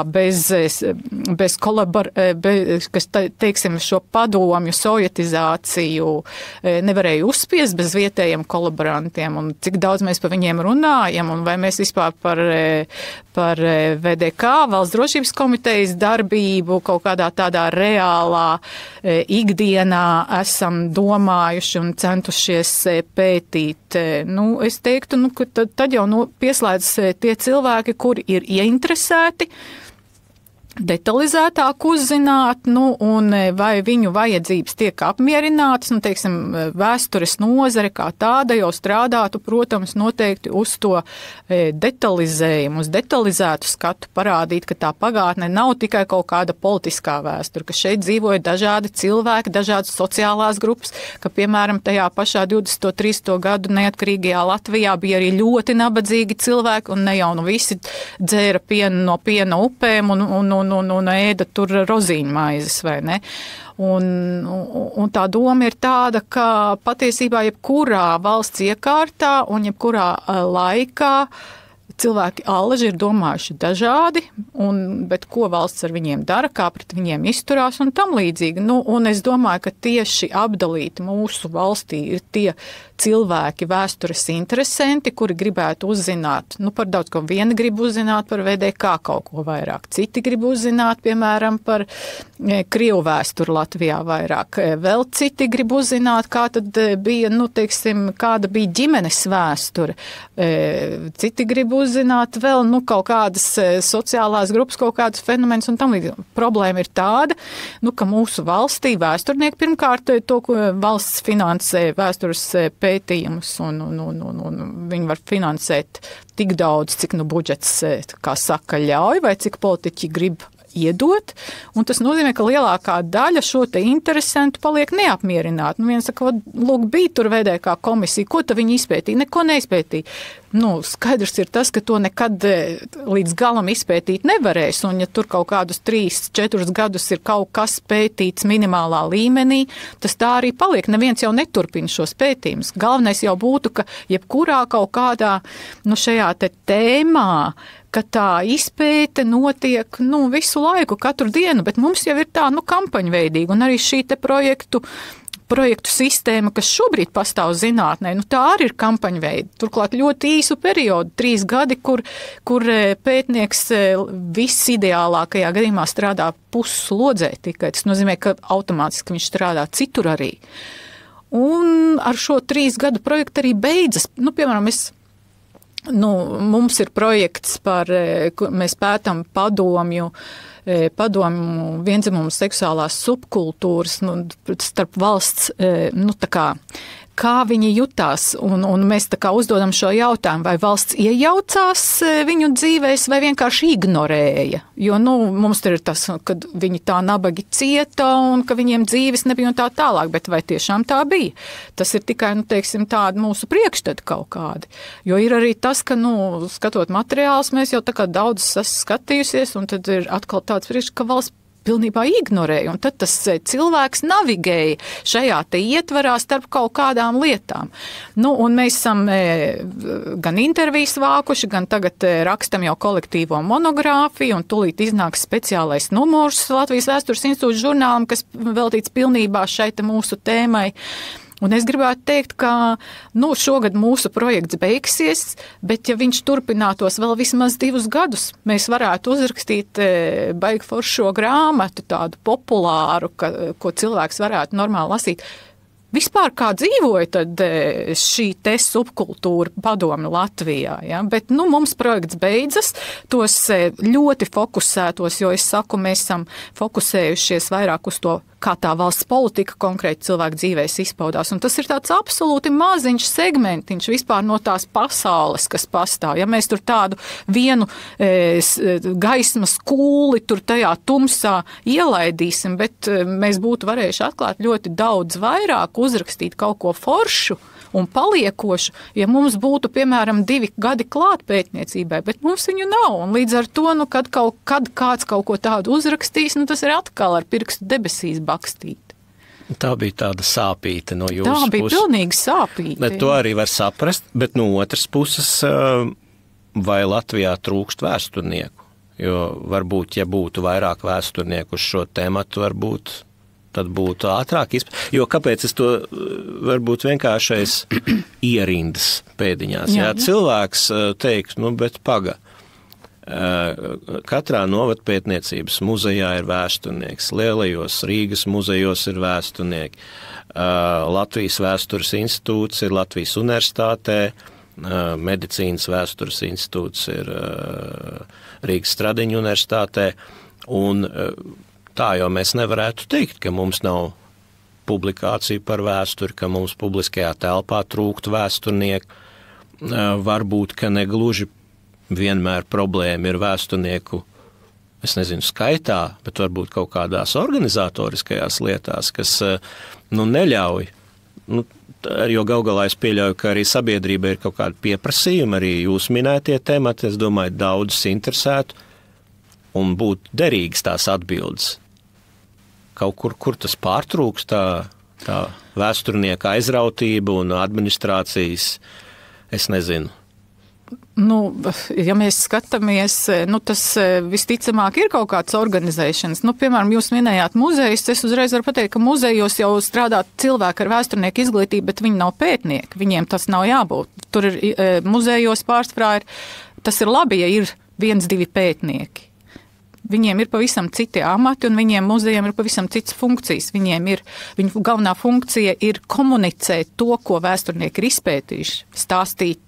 kas teiksim, šo padomju sovietizāciju nevarēja uzspiest bez vietējiem kolaborantiem, un cik daudz mēs par viņiem runājam, un vai mēs vispār par VDK, Valsts drošības komitejas darbību kaut kādā tādā reālā ikdienā esam domājuši un centušies pētīt. Es teiktu, ka tad jau pieslēdz tie cilvēki, kuri ir ieinteresēti detalizētāk uzzināt, un vai viņu vajadzības tiek apmierinātas, teiksim, vēstures nozare kā tāda jau strādātu, protams, noteikti uz to detalizējumu, uz detalizētu skatu parādīt, ka tā pagātne nav tikai kaut kāda politiskā vēsture, ka šeit dzīvoja dažādi cilvēki, dažādas sociālās grupas, ka, piemēram, tajā pašā 20. 30. gadu neatkarīgajā Latvijā bija arī ļoti nabadzīgi cilvēki, un ne jau visi dzēra pienu no piena upēm un ēda tur rozīņu maizes, vai ne? Un tā doma ir tāda, ka patiesībā jebkurā valsts iekārtā un jebkurā laikā cilvēki allaži ir domājuši dažādi, bet ko valsts ar viņiem dara, kā pret viņiem izturās un tam līdzīgi. Un es domāju, ka tieši apdalīti mūsu valstī ir tie cilvēki, vēstures interesanti, kuri gribētu uzzināt, par daudz ko. Vieni grib uzzināt par VDK kaut ko vairāk, citi grib uzzināt, piemēram, par Krievu vēsturi Latvijā vairāk, vēl citi grib uzzināt, kā tad bija, teiksim, kāda bija ģimenes vēsture, citi grib uzzināt vēl, kaut kādas sociālās grupas, kaut kādus fenomenus un tam līdzīgi. Problēma ir tāda, ka mūsu valstī vēsturnieki pirmkārt to, ko valsts finansē vēstures pētījumus un viņi var finansēt tik daudz, cik budžets, kā saka, ļauj, vai cik politiķi grib iedot, un tas nozīmē, ka lielākā daļa šo te interesantu paliek neapmierināti. Viens saka, lūk, bija tur VDK komisija, ko tad viņi izpētīja? Neko neizpētīja. Skaidrs ir tas, ka to nekad līdz galam izpētīt nevarēs, un ja tur kaut kādus 3-4 gadus ir kaut kas pētīts minimālā līmenī, tas tā arī paliek. Neviens jau neturpina šos pētījumus. Galvenais jau būtu, ka jebkurā kaut kādā, šajā te tēmā, ka tā izpēte notiek, visu laiku, katru dienu, bet mums jau ir tā, kampaņveidīga, un arī šī te projektu sistēma, kas šobrīd pastāv zinātnē, tā arī ir kampaņveida. Turklāt ļoti īsu periodu, 3 gadi, kur pētnieks viss ideālākajā gadījumā strādā pusslodzē tikai. Tas nozīmē, ka automātiski viņš strādā citur arī. Un ar šo 3 gadu projektu arī beidzas. Piemēram, mums ir projekts mēs pētam padomju viendzimumu seksuālās subkultūras starp valsts, kā viņi jutās, un mēs tā kā uzdodam šo jautājumu, vai valsts iejaucās viņu dzīvēs vai vienkārši ignorēja, jo, mums ir tas, kad viņi tā nabagi cieta un ka viņiem dzīves nebija un tā tālāk, bet vai tiešām tā bija? Tas ir tikai, teiksim, tāda mūsu priekšstati kaut kādi, jo ir arī tas, ka, skatot materiālus, mēs jau tā kā daudz esam skatījusies, un tad ir atkal tāds priekšstats, ka valsts pilnībā ignorēja, un tad tas cilvēks navigēja šajā te ietvarā starp kaut kādām lietām. Nu, un mēs esam gan intervijas vākuši, gan tagad rakstam jau kolektīvo monogrāfiju, un tūlīt iznāks speciālais numurs Latvijas Vēstures institūta žurnālam, kas veltīts pilnībā šai te mūsu tēmai. Un es gribētu teikt, ka šogad mūsu projekts beigsies, bet ja viņš turpinātos vēl vismaz 2 gadus, mēs varētu uzrakstīt baigi foršo grāmatu, tādu populāru, ko cilvēks varētu normāli lasīt. Vispār kā dzīvoja tad šī te subkultūra padomi Latvijā, ja? Bet mums projekts beidzas, tos ļoti fokusētos, jo es saku, mēs esam fokusējušies vairāk uz to, kā tā valsts politika konkrēti cilvēku dzīvēs izpaudās. Un tas ir tāds absolūti maziņš segmentiņš vispār no tās pasaules, kas pastāv. Ja mēs tur tādu vienu gaismas kūli tur tajā tumsā ielaidīsim, bet mēs būtu varējuši atklāt ļoti daudz vairāk, uzrakstīt kaut ko foršu un paliekošu, ja mums būtu, piemēram, 2 gadi klāt pētniecībai, bet mums viņu nav. Un līdz ar to, kad kāds kaut ko tādu uzrakstīs, tas ir atkal ar pirkstu debesīs bakstīt. Tā bija tāda sāpīte no jūsu puses. Tā bija pilnīgi sāpīte. Bet to arī var saprast, bet no otras puses, vai Latvijā trūkst vēsturnieku? Jo varbūt, ja būtu vairāk vēsturnieku uz šo tematu, varbūt tad būtu ātrāk Jo kāpēc es to varbūt vienkāršais ierindas pēdiņās? Jā, cilvēks teiks, bet paga. Katrā novadpētniecības muzejā ir vēsturnieks. Lielajos Rīgas muzejos ir vēsturnieki. Latvijas Vēstures institūts ir Latvijas universitātē. Medicīnas Vēstures institūts ir Rīgas Stradiņu universitātē. Un tā jau mēs nevarētu teikt, ka mums nav publikāciju par vēsturi, ka mums publiskajā telpā trūktu vēsturnieku. Varbūt, ka negluži vienmēr problēma ir vēsturnieku, es nezinu, skaitā, bet varbūt kaut kādās organizatoriskajās lietās, kas neļauj. Jo gal galā es pieļauju, ka arī sabiedrība ir kaut kāda pieprasījuma, arī jūs minētie temati, es domāju, daudzus interesētu un būtu derīgas tās atbildes. Kaut kur tas pārtrūks, tā vēsturnieka aizrautība un administrācijas, es nezinu. Ja mēs skatāmies, tas visticamāk ir kaut kāds organizēšanas. Piemēram, jūs minējāt muzejus, es uzreiz varu pateikt, ka muzejos jau strādā cilvēki ar vēsturnieku izglītību, bet viņi nav pētnieki, viņiem tas nav jābūt. Tur ir muzejos pārsvarā tas ir labi, ja ir 1-2 pētnieki. Viņiem ir pavisam citi amati un viņiem muzejiem ir pavisam citas funkcijas. Viņu galvenā funkcija ir komunicēt to, ko vēsturnieki ir izpētījuši, stāstīt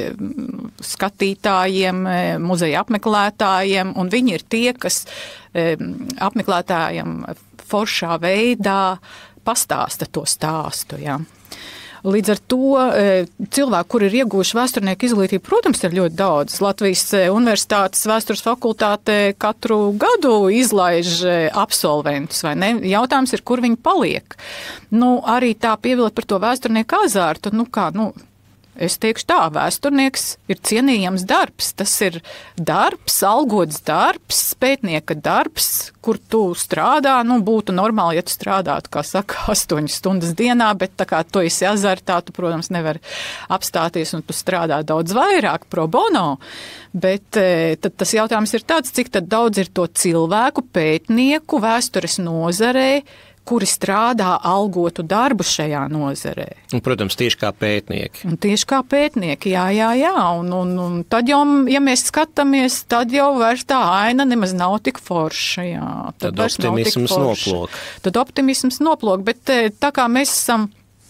skatītājiem, muzeja apmeklētājiem, un viņi ir tie, kas apmeklētājiem foršā veidā pastāsta to stāstu. Ja. Līdz ar to cilvēku, kur ir ieguvuši vēsturnieku izglītību, protams, ir ļoti daudz. Latvijas Universitātes vēstures fakultāte katru gadu izlaiž absolventus, vai ne? Jautājums ir, kur viņi paliek. Arī tā pievilkt par to vēsturnieku azārtu, es teikšu tā, vēsturnieks ir cienījams darbs. Tas ir darbs, algots darbs, pētnieka darbs, kur tu strādā. Būtu normāli, ja tu strādātu, kā saka, 8 stundas dienā, bet tā kā tu esi azartā, tu, protams, nevar apstāties un tu strādā daudz vairāk pro bono. Bet tad tas jautājums ir tāds, cik tad daudz ir to cilvēku, pētnieku vēstures nozarē, kuri strādā algotu darbu šajā nozarē. Un, protams, tieši kā pētnieki. Jā. Un tad jau, ja mēs skatāmies, tad jau vairs tā aina nemaz nav tik forša. Jā. Tad optimisms noplok. Bet tā kā mēs esam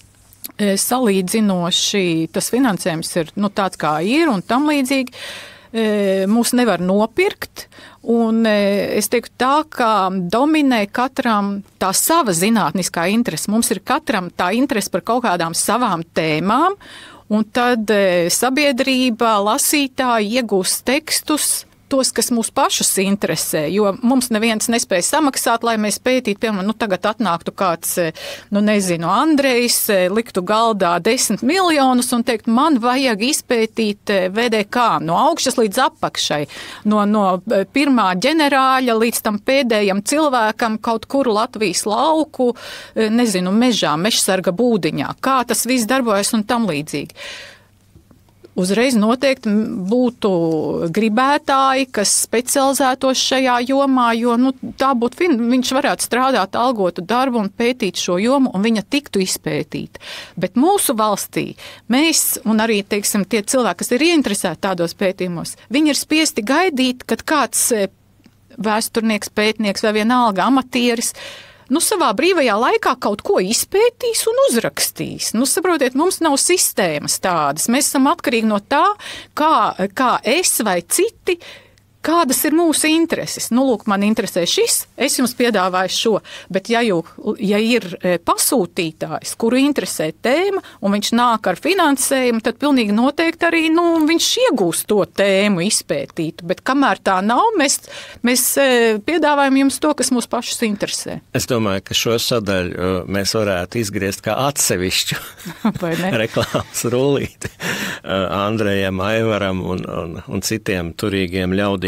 salīdzinoši, tas finansējums ir tāds, kā ir un tam līdzīgi, mūs nevar nopirkt. Un es teiktu tā, ka dominē katram tā sava zinātniskā interese. Mums ir katram tā interese par kaut kādām savām tēmām, un tad sabiedrība, lasītāji iegūst tekstus tos, kas mūs pašus interesē, jo mums neviens nespēja samaksāt, lai mēs pētītu, piemēram, tagad atnāktu kāds, Andrejs, liktu galdā 10 miljonus un teikt, man vajag izpētīt VDK no augšas līdz apakšai, no pirmā ģenerāļa līdz tam pēdējam cilvēkam kaut kur Latvijas lauku, mežā, mežsarga būdiņā, kā tas viss darbojas un tam līdzīgi. Uzreiz noteikti būtu gribētāji, kas specializētos šajā jomā, jo tā būtu viņš varētu strādāt algotu darbu un pētīt šo jomu, un viņa tiktu izpētīta. Bet mūsu valstī mēs, un arī, teiksim, tie cilvēki, kas ir ieinteresēti tādos pētījumos, viņi ir spiesti gaidīt, kad kāds vēsturnieks, pētnieks vai vienalga amatieris savā brīvajā laikā kaut ko izpētīs un uzrakstīs. Saprotiet, mums nav sistēmas tādas. Mēs esam atkarīgi no tā, kā es vai citi, kādas ir mūsu intereses. Lūk, man interesē šis, es jums piedāvāju šo, bet ja ir pasūtītājs, kuru interesē tēma, un viņš nāk ar finansējumu, tad pilnīgi noteikti arī, viņš iegūst to tēmu izpētītu, bet kamēr tā nav, mēs piedāvājam jums to, kas mūs pašus interesē. Es domāju, ka šo sadaļu mēs varētu izgriezt kā atsevišķu reklāmas rullīti Andrejam, Aivaram un citiem turīgiem ļaudīm.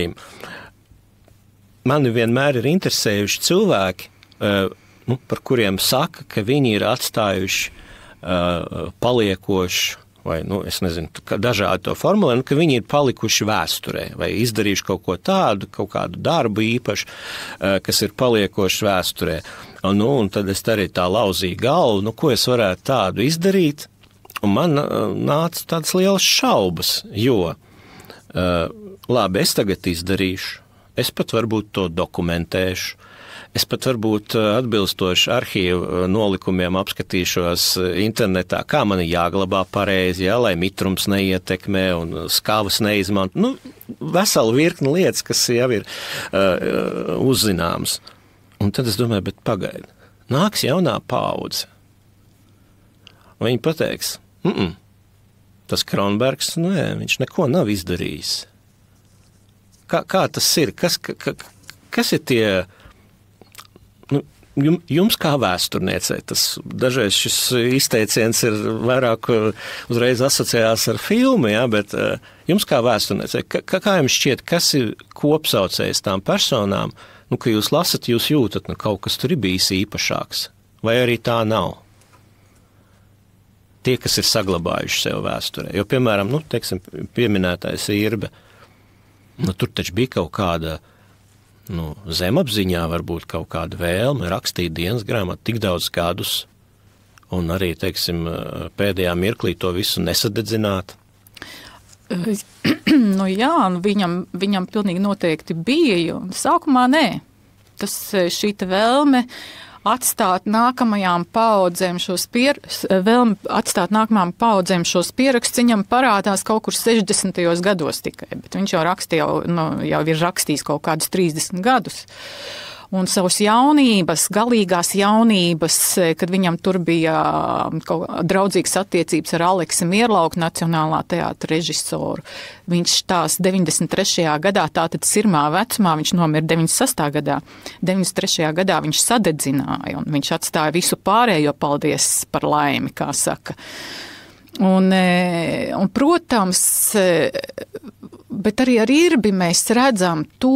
Mani vienmēr ir interesējuši cilvēki, par kuriem saka, ka viņi ir atstājuši paliekošu, vai, es nezinu, dažādi to formulē, ka viņi ir palikuši vēsturē, vai izdarījuši kaut ko tādu, kaut kādu darbu īpašu, kas ir paliekoši vēsturē. Un tad es arī tā lauzīju galvu, ko es varētu tādu izdarīt, un man nāca tādas lielas šaubas, jo labi, es tagad izdarīšu, es pat varbūt to dokumentēšu, es pat varbūt atbilstoši arhīvu nolikumiem apskatīšos internetā, kā man ir jāglabā pareizi, lai mitrums neietekmē un skavas neizmanto. Vesela virkni lietas, kas jau ir uzzināmas. Un tad es domāju, bet pagaidi, nāks jaunā paudze. Viņi pateiks, tas Kronbergs, viņš neko nav izdarījis. Kā tas ir? Kas ir tie, jums kā vēsturniecei, tas dažreiz šis izteiciens ir vairāk uzreiz asociējās ar filmu, bet jums kā vēsturniecei, kā jums šķiet, kas ir kopsaucējs tām personām, ka jūs lasat, jūs jūtat, kaut kas tur ir bijis īpašāks, vai arī tā nav? Tie, kas ir saglabājuši sev vēsturē. Jo, piemēram, teiksim, pieminētais Irbe, tur taču bija kaut kāda, zemapziņā varbūt kaut kāda vēlme rakstīt dienas grāmatu tik daudz gadus un arī, teiksim, pēdējā mirklī to visu nesadedzināt. Viņam pilnīgi noteikti bija, un sākumā nē. Šī vēlme atstāt nākamajām paudzēm šos pierakstus, viņam parādās kaut kur 60. gados tikai, bet viņš jau ir rakstījis kaut kādus 30 gadus. Un savas jaunības, galīgās jaunības, kad viņam tur bija draudzīgas attiecības ar Aleksu Mierlauku, Nacionālā teātra režisoru. Viņš tās 93. gadā, tātad sirmā vecumā, viņš nomira 96. gadā. 93. gadā viņš sadedzināja, un viņš atstāja visu pārējo, paldies par laimi, kā saka. Un protams, bet arī ar Irbi mēs redzam to,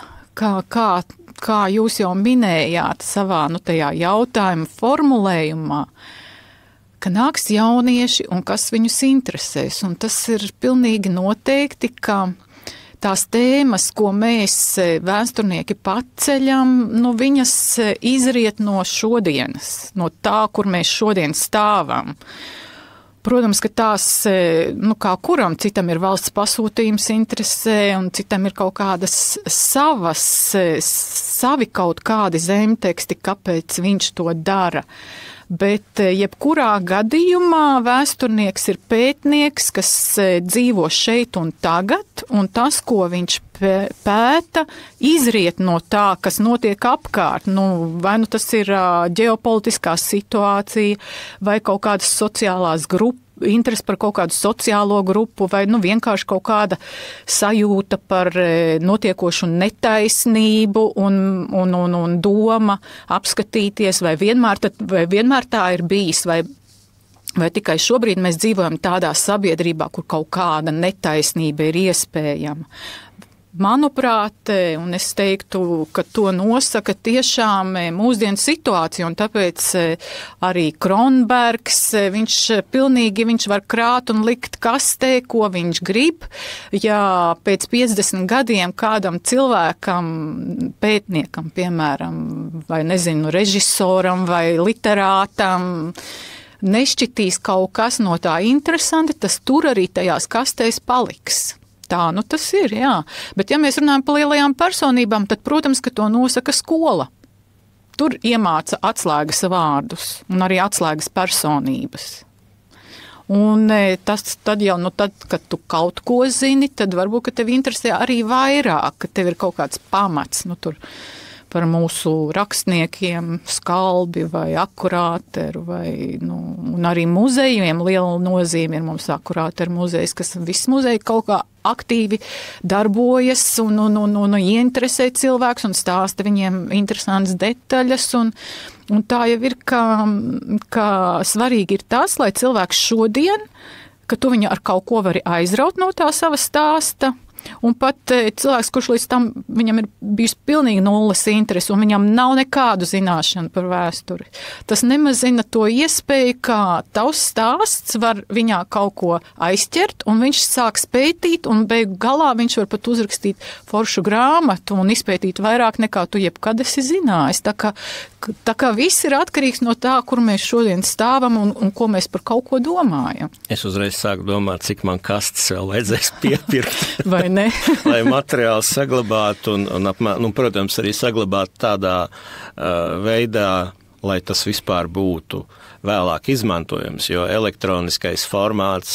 kā jūs jau minējāt savā tajā jautājuma formulējumā, ka nāks jaunieši un kas viņus interesēs. Un tas ir pilnīgi noteikti, ka tās tēmas, ko mēs vēsturnieki paceļam, viņas izriet no šodienas, no tā, kur mēs šodien stāvam. Protams, ka tās, kā kuram, citam ir valsts pasūtījums interesē, un citam ir kaut kādas savi kaut kādi zemteksti, kāpēc viņš to dara. Bet jebkurā gadījumā vēsturnieks ir pētnieks, kas dzīvo šeit un tagad, un tas, ko viņš pēta, izriet no tā, kas notiek apkārt. Vai tas ir ģeopolitiskā situācija, vai kaut kādas sociālās interesi par kaut kādu sociālo grupu vai vienkārši kaut kāda sajūta par notiekošu netaisnību un doma apskatīties, vai vienmēr tā ir bijis, vai tikai šobrīd mēs dzīvojam tādā sabiedrībā, kur kaut kāda netaisnība ir iespējama. Manuprāt, un es teiktu, ka to nosaka tiešām mūsdienu situācija, un tāpēc arī Kronbergs, viņš var krāt un likt kastē, ko viņš grib. Ja pēc 50 gadiem kādam cilvēkam, pētniekam, piemēram, vai režisoram vai literātam, nešķitīs kaut kas no tā interesanti, tas tur arī tajās kastēs paliks. Tā, tas ir, jā. Bet ja mēs runājam par lielajām personībām, tad, protams, ka to nosaka skola. Tur iemāca atslēgas vārdus un arī atslēgas personības. Un tad, kad tu kaut ko zini, tad varbūt, ka tev interesē arī vairāk, ka tev ir kaut kāds pamats, tur par mūsu rakstniekiem, Skalbi vai Akurāteru, un arī muzejiem liela nozīme ir mums Akurāteru muzejs, kas viss muzeji kaut kā aktīvi darbojas un ieinteresē cilvēks un stāsta viņiem interesantas detaļas. Un tā jau ir, ka svarīgi ir tas, lai cilvēks šodien, ka tu viņu ar kaut ko vari aizraut no tā sava stāsta. Un pat cilvēks, kurš līdz tam viņam ir bijusi pilnīgi nulles interesi un viņam nav nekādu zināšanu par vēsturi. Tas nemazina to iespēju, ka tavs stāsts var viņā kaut ko aizķert un viņš sāks pētīt un beigu galā viņš var pat uzrakstīt foršu grāmatu un izpētīt vairāk nekā tu jebkad esi zinājis. Tā kā viss ir atkarīgs no tā, kur mēs šodien stāvam un ko mēs par kaut ko domājam. Es uzreiz sāku domāt, cik man kastes vēl vajadzēs piepirkt. Vai ne? Lai materiāls saglabātu un, protams, arī saglabāt tādā veidā, lai tas vispār būtu vēlāk izmantojams, jo elektroniskais formāts,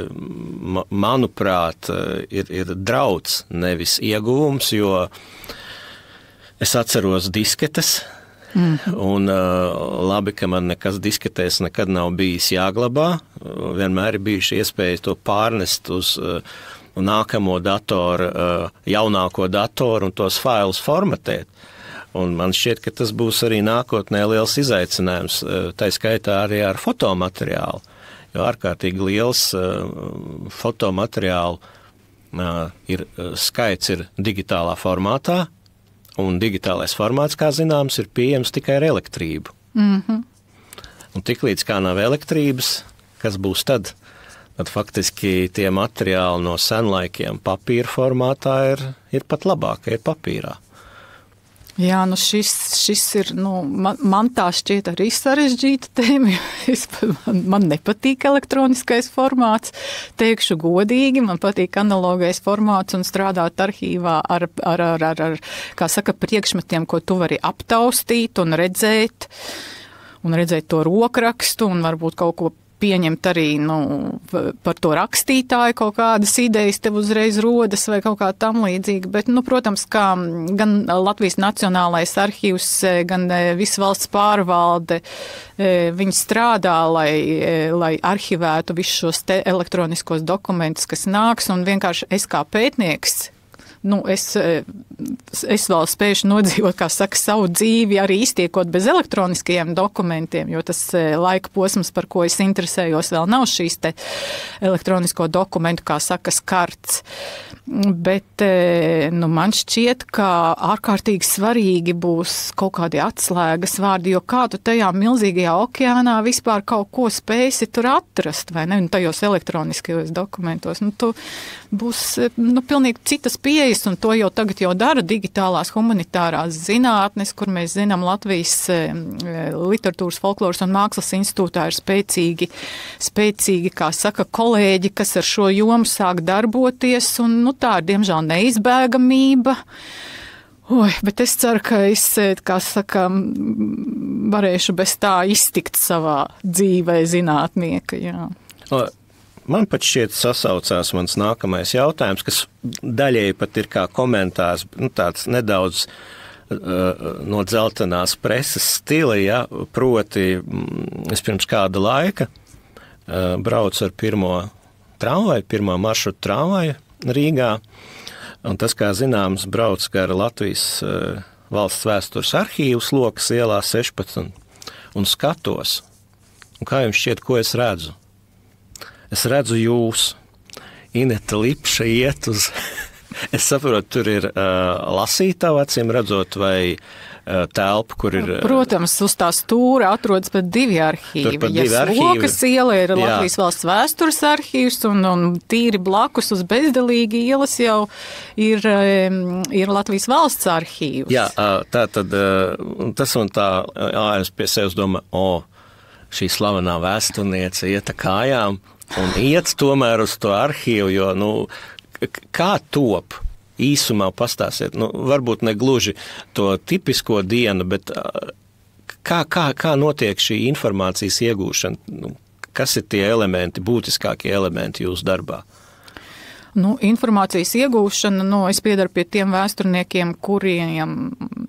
manuprāt, ir drauds, nevis ieguvums, jo es atceros disketes, un labi, ka man nekas disketēs nekad nav bijis jāglabā, vienmēr ir bijuši iespēja to pārnest uz nākamo datoru, jaunāko datoru un tos failus formatēt. Un man šķiet, ka tas būs arī nākotnē liels izaicinājums, tā skaitā arī ar fotomateriālu, jo ārkārtīgi liels fotomateriālu skaits ir digitālā formātā, un digitālais formāts, kā zināms, ir pieejams tikai ar elektrību. Mm-hmm. Un tiklīdz kā nav elektrības, kas būs tad? Tad faktiski tie materiāli no senlaikiem papīra formātā ir pat labāk, ir papīrā. Jā, šis ir, man tā šķiet arī sarežģīta tēma, man nepatīk elektroniskais formāts, teikšu godīgi, man patīk analogais formāts un strādāt arhīvā ar kā saka, priekšmetiem, ko tu vari aptaustīt un redzēt to rokrakstu un varbūt kaut ko pieņemt arī par to rakstītāju, kaut kādas idejas tev uzreiz rodas vai kaut kā tam līdzīga. Bet, protams, kā gan Latvijas Nacionālais arhīvs, gan visa valsts pārvalde, viņi strādā, lai arhivētu visus šos elektroniskos dokumentus, kas nāks, un vienkārši es kā pētnieks, es vēl spējuši nodzīvot, kā saka, savu dzīvi, arī iztiekot bez elektroniskajiem dokumentiem, jo tas laika posms, par ko es interesējos, vēl nav šīs te elektronisko dokumentu, kā saka, skarts. Bet man šķiet, ka ārkārtīgi svarīgi būs kaut kādi atslēgas vārdi, jo kā tu tajā milzīgajā okeānā vispār kaut ko spēsi tur atrast, vai ne, tajos elektroniskajos dokumentos. Tu būs pilnīgi citas pieejas, un to jau tagad dara digitālās humanitārās zinātnes, kur mēs zinām Latvijas literatūras, folkloras un mākslas institūtā ir spēcīgi, kā saka, kolēģi, kas ar šo jomu sāk darboties, un tā ir diemžēl neizbēgamība. Bet es ceru, ka es, kā saka, varēšu bez tā iztikt savā dzīvē zinātnieka, jā. Man pat šķiet sasaucās mans nākamais jautājums, kas daļēji pat ir kā komentārs, tāds nedaudz no dzeltenās preses stila, ja, proti es pirms kāda laika braucu ar pirmo maršrutu tramvaju Rīgā, un tas, kā zināms, brauc gar Latvijas valsts vēstures arhīvu Slokas ielā 16 un skatos. Un kā jums šķiet, ko es redzu? Es redzu jūs, Ineta Lipša iet uz... Es saprotu, tur ir lasītāva, acīm redzot, vai telpa, kur ir... Protams, uz tā stūra atrodas pat 2 arhīvi. Slokas iela ir Latvijas valsts vēstures arhīvs, un tīri blakus uz Bezdelīgi ielas jau ir Latvijas valsts arhīvs. Jā, tā tad tas un tā, es pie sevis domāju, šī slavenā vēsturniece ieta kājām un iet tomēr uz to arhīvu, jo, kā top īsumā pastāstiet, varbūt ne gluži to tipisko dienu, bet kā notiek šī informācijas iegūšana? Kas ir tie elementi, būtiskākie elementi jūsu darbā? Informācijas iegūšana, es piedaru pie tiem vēsturniekiem, kuriem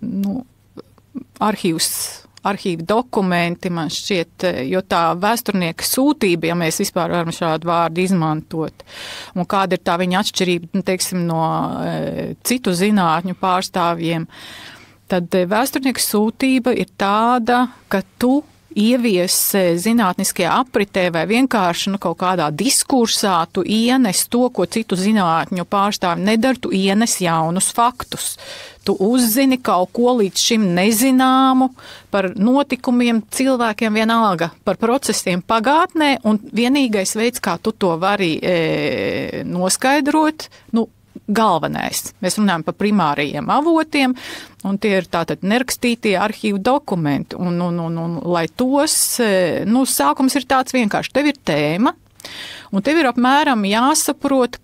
arhīva dokumenti, man šķiet, jo tā vēsturnieka sūtība, ja mēs vispār varam šādu vārdu izmantot, un kāda ir tā viņa atšķirība, teiksim, no citu zinātņu pārstāvjiem, tad vēsturnieka sūtība ir tāda, ka tu ievies zinātniskajā apritē vai vienkārši kaut kādā diskursā, tu ienes to, ko citu zinātņu pārstāvi nedara, tu ienes jaunus faktus. Tu uzzini kaut ko līdz šim nezināmu par notikumiem, cilvēkiem vienalga, par procesiem pagātnē, un vienīgais veids, kā tu to vari noskaidrot, galvenais. Mēs runājam par primārajiem avotiem, un tie ir tātad nerakstītie arhīvu dokumenti, un lai tos, sākums ir tāds vienkārši, tev ir tēma, un tev ir apmēram jāsaprot,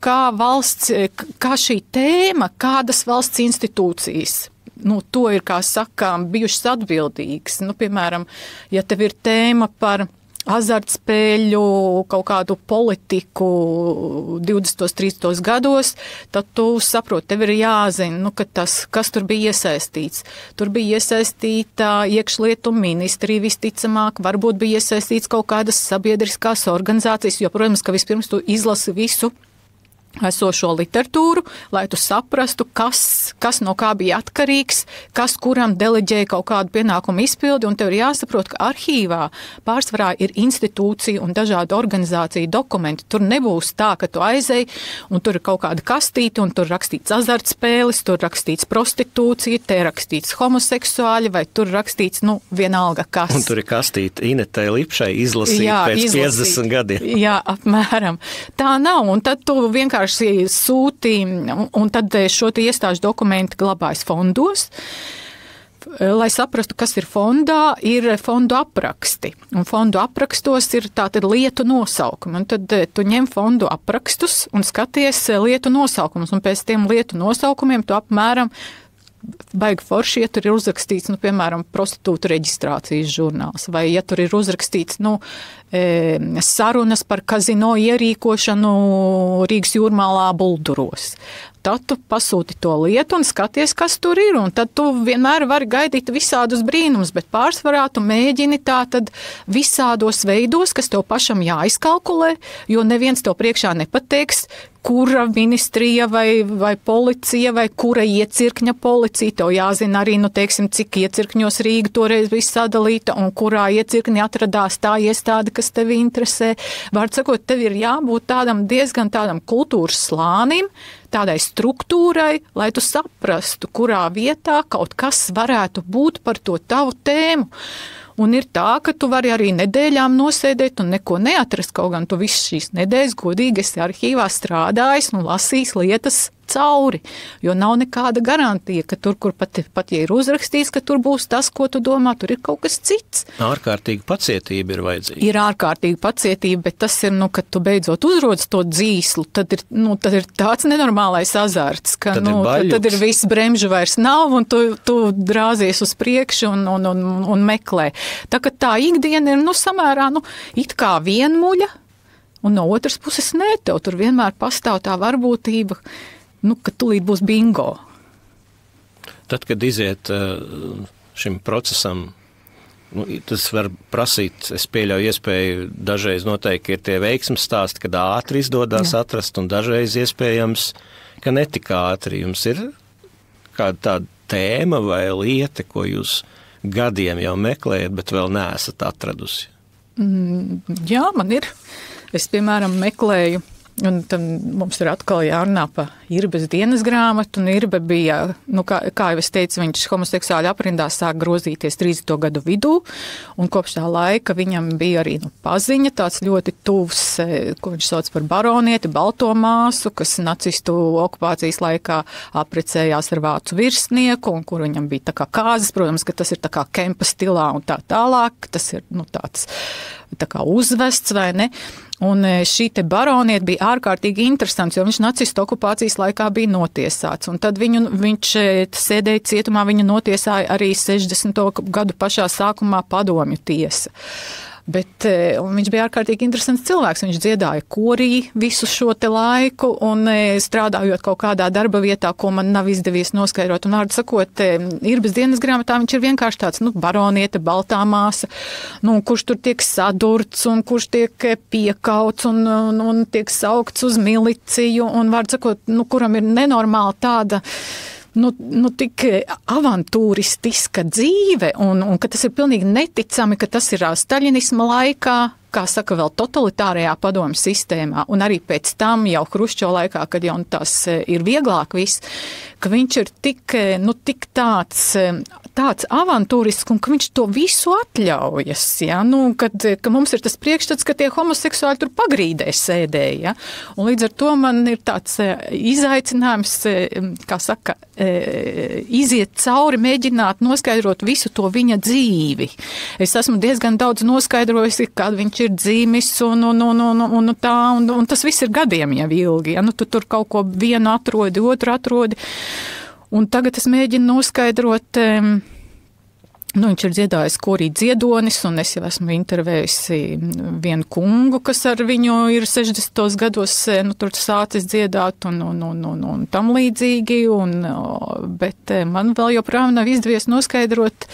kā šī tēma, kādas valsts institūcijas, to ir, kā sakām, bijušas atbildīgas. Piemēram, ja tev ir tēma par azartspēļu kaut kādu politiku 20. 30. gados, tad tu saproti, tev ir jāzina, ka kas tur bija iesaistīts. Tur bija iesaistīta iekšlietu ministrija visticamāk, varbūt bija iesaistīts kaut kādas sabiedriskās organizācijas, jo, protams, ka vispirms tu izlasi visu esošo literatūru, lai tu saprastu, kas no kā bija atkarīgs, kas kuram deleģēja kaut kādu pienākumu izpildi, un tev ir jāsaprot, ka arhīvā pārsvarā ir institūcija un dažādu organizāciju dokumenti. Tur nebūs tā, ka tu aizej, un tur ir kaut kāda kastīte, un tur rakstīts azartspēles, tur rakstīts prostitūcija, te rakstīts homoseksuāļi, vai tur rakstīts, vienalga kas. Un tur ir kastīte Inetai Lipšai izlasīt pēc 50 gadiem. Jā, apmēram. Tā nav, un tad tu vienkārši sūti, un tad šo iestāžu dokumenti glabājas fondos. Lai saprastu, kas ir fondā, ir fondu apraksti. Un fondu aprakstos ir tātad lietu nosaukumi. Un tad tu ņem fondu aprakstus un skaties lietu nosaukumus. Un pēc tiem lietu nosaukumiem tu apmēram baigi forši, ja tur ir uzrakstīts, piemēram, prostitūtu reģistrācijas žurnāls, vai ja tur ir uzrakstīts, sarunas par kazino ierīkošanu Rīgas jūrmalā Bulduros. Tad tu pasūti to lietu un skaties, kas tur ir, un tad tu vienmēr vari gaidīt visādus brīnumus, bet pārsvarā tu mēģini tā tad visādos veidos, kas tev pašam jāizkalkulē, jo neviens tev priekšā nepateiks, kura ministrija vai policija vai kura iecirkņa policija. Tev jāzina arī, teiksim, cik iecirkņos Rīga toreiz bija sadalīta un kurā iecirkņi atradās tā iestāde, kas tevi interesē. Vārds sakot, tev ir jābūt diezgan tādam kultūras slānim, tādai struktūrai, lai tu saprastu, kurā vietā kaut kas varētu būt par to tavu tēmu. Un ir tā, ka tu vari arī nedēļām nosēdēt un neko neatrast, kaut gan tu visu šīs nedēļas godīgi esi arhīvā strādājis un lasījis lietas cauri, jo nav nekāda garantija, ka tur, kur pat ja ir uzrakstīts, ka tur būs tas, ko tu domā, tur ir kaut kas cits. Ārkārtīga pacietība ir vajadzīga. Ir ārkārtīga pacietība, bet tas ir, kad tu beidzot uzrodas to dzīslu, tad ir tāds nenormālais azarts, ka tad ir viss bremžu vairs nav, un tu drāzies uz priekšu un meklē. Tā ka tā ikdiena ir, samērā, it kā vienmuļa, un no otras puses nē, tev tur vienmēr pastāv tā varbūtība, ka tūlīt būs bingo. Tad, kad iziet šim procesam tas var prasīt, es pieļauju iespēju, dažreiz noteikti ir tie veiksmes stāsti, kad ātri izdodas atrast, un dažreiz iespējams, ka netik ātri. Jums ir kāda tāda tēma vai lieta, ko jūs gadiem jau meklējat, bet vēl neesat atradusi? Jā, man ir. Es, piemēram, meklēju. Un tad mums ir atkal jārunā par Irbes dienas grāmatu, un Irbe bija, kā jau es teicu, viņš homoseksuāļu aprindā sāk grozīties 30. gadu vidū, un kopš tā laika viņam bija arī paziņa, tāds ļoti tuvs, ko viņš sauc par baronieti, balto māsu, kas nacistu okupācijas laikā aprecējās ar vācu virsnieku, un kur viņam bija tā kā kāzas, protams, ka tas ir tā kā kempa stilā un tā tālāk, tas ir tāds tā kā uzvests vai ne. Un šī te baronieta bija ārkārtīgi interesants, jo viņš nacistu okupācijas laikā bija notiesāts. Un tad viņš sēdēja cietumā, viņu notiesāja arī 60. gadu pašā sākumā padomju tiesa. Bet viņš bija ārkārtīgi interesants cilvēks. Viņš dziedāja korī visu šo te laiku un strādājot kaut kādā darba vietā, ko man nav izdevies noskaidrot. Un vārdu sakot, Irbes dienas grāmatā viņš ir vienkārši tāds, baroniete, baltā māsa, kurš tur tiek sadurts un kurš tiek piekauts un tiek saukts uz miliciju. Un vārdu sakot, kuram ir nenormāli tāda tik avantūristiska dzīve, un ka tas ir pilnīgi neticami, ka tas ir staļinisma laikā, kā saka, vēl totalitārajā padomju sistēmā, un arī pēc tam jau Hruščova laikā, kad jau tas ir vieglāk viss, ka viņš ir tik tāds avantūrisks, un ka viņš to visu atļaujas, ja? Ka mums ir tas priekšstats, ka tie homoseksuāļi tur pagrīdē sēdēja, ja? Un līdz ar to man ir tāds izaicinājums, kā saka, iziet cauri, mēģināt noskaidrot visu to viņa dzīvi. Es esmu diezgan daudz noskaidrojusi, kad viņš ir dzīmis un tas viss ir gadiem jau ilgi. Ja? Tu tur kaut ko vienu atrodi, otru atrodi. Un tagad es mēģinu noskaidrot, viņš ir dziedājis korī dziedonis, un es jau esmu intervējusi vienu kungu, kas ar viņu ir 60. gados tur sācis dziedāt un tam līdzīgi, bet man vēl joprojām nav izdevies noskaidrot,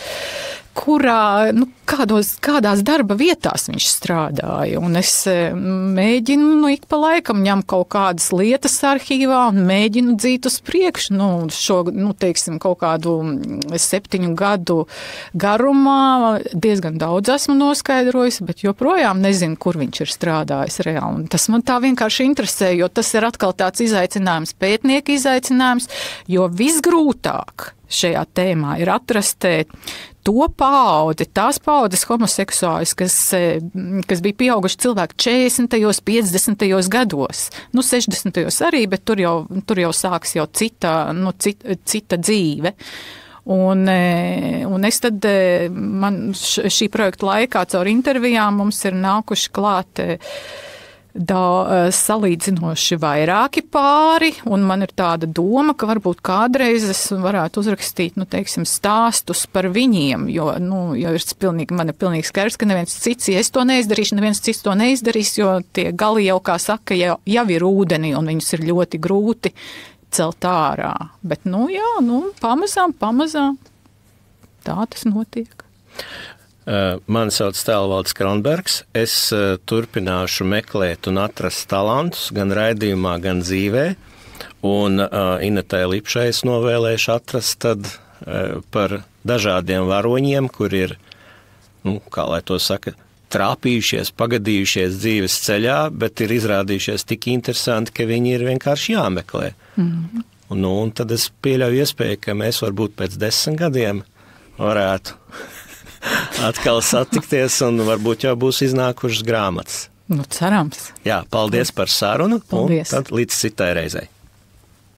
kādās darba vietās viņš strādāja. Un es mēģinu ik pa laikam ņemt kaut kādas lietas arhīvā un mēģinu dzīt uz priekšu. Teiksim, kaut kādu 7 gadu garumā diezgan daudz esmu noskaidrojis, bet joprojām nezinu, kur viņš ir strādājis reāli. Un tas man tā vienkārši interesē, jo tas ir atkal tāds izaicinājums, pētnieka izaicinājums, jo visgrūtāk šajā tēmā ir atrast to paudzi, tās paudzes homoseksuāļus, kas bija pieauguši cilvēki 40., 50. gados. 60. arī, bet tur jau sāks jau cita dzīve. Un es tad, man šī projekta laikā caur intervijām mums ir nākuši klāt salīdzinoši vairāki pāri, un man ir tāda doma, ka varbūt kādreiz es varētu uzrakstīt, stāstus par viņiem, jo man ir pilnīgi skaidrs, ka neviens cits, ja es to neizdarīšu, neviens cits to neizdarīs, jo tie gali jau, kā saka, jau ir ūdeni, un viņus ir ļoti grūti celt ārā. Bet, pamazām tā tas notiek. Mani sauc Tēlvalds Kronbergs. Es turpināšu meklēt un atrast talantus gan raidījumā, gan dzīvē. Un Inetai Lipšai es novēlēšu atrast tad par dažādiem varoņiem, kur ir, kā lai to saka, trāpījušies, pagadījušies dzīves ceļā, bet ir izrādījušies tik interesanti, ka viņi ir vienkārši jāmeklē. Mm-hmm. Un tad es pieļauju iespēju, ka mēs varbūt pēc 10 gadiem varētu atkal satikties un varbūt jau būs iznākušas grāmatas. Cerams. Jā, paldies par sarunu. Paldies. Un tad līdz citai reizei.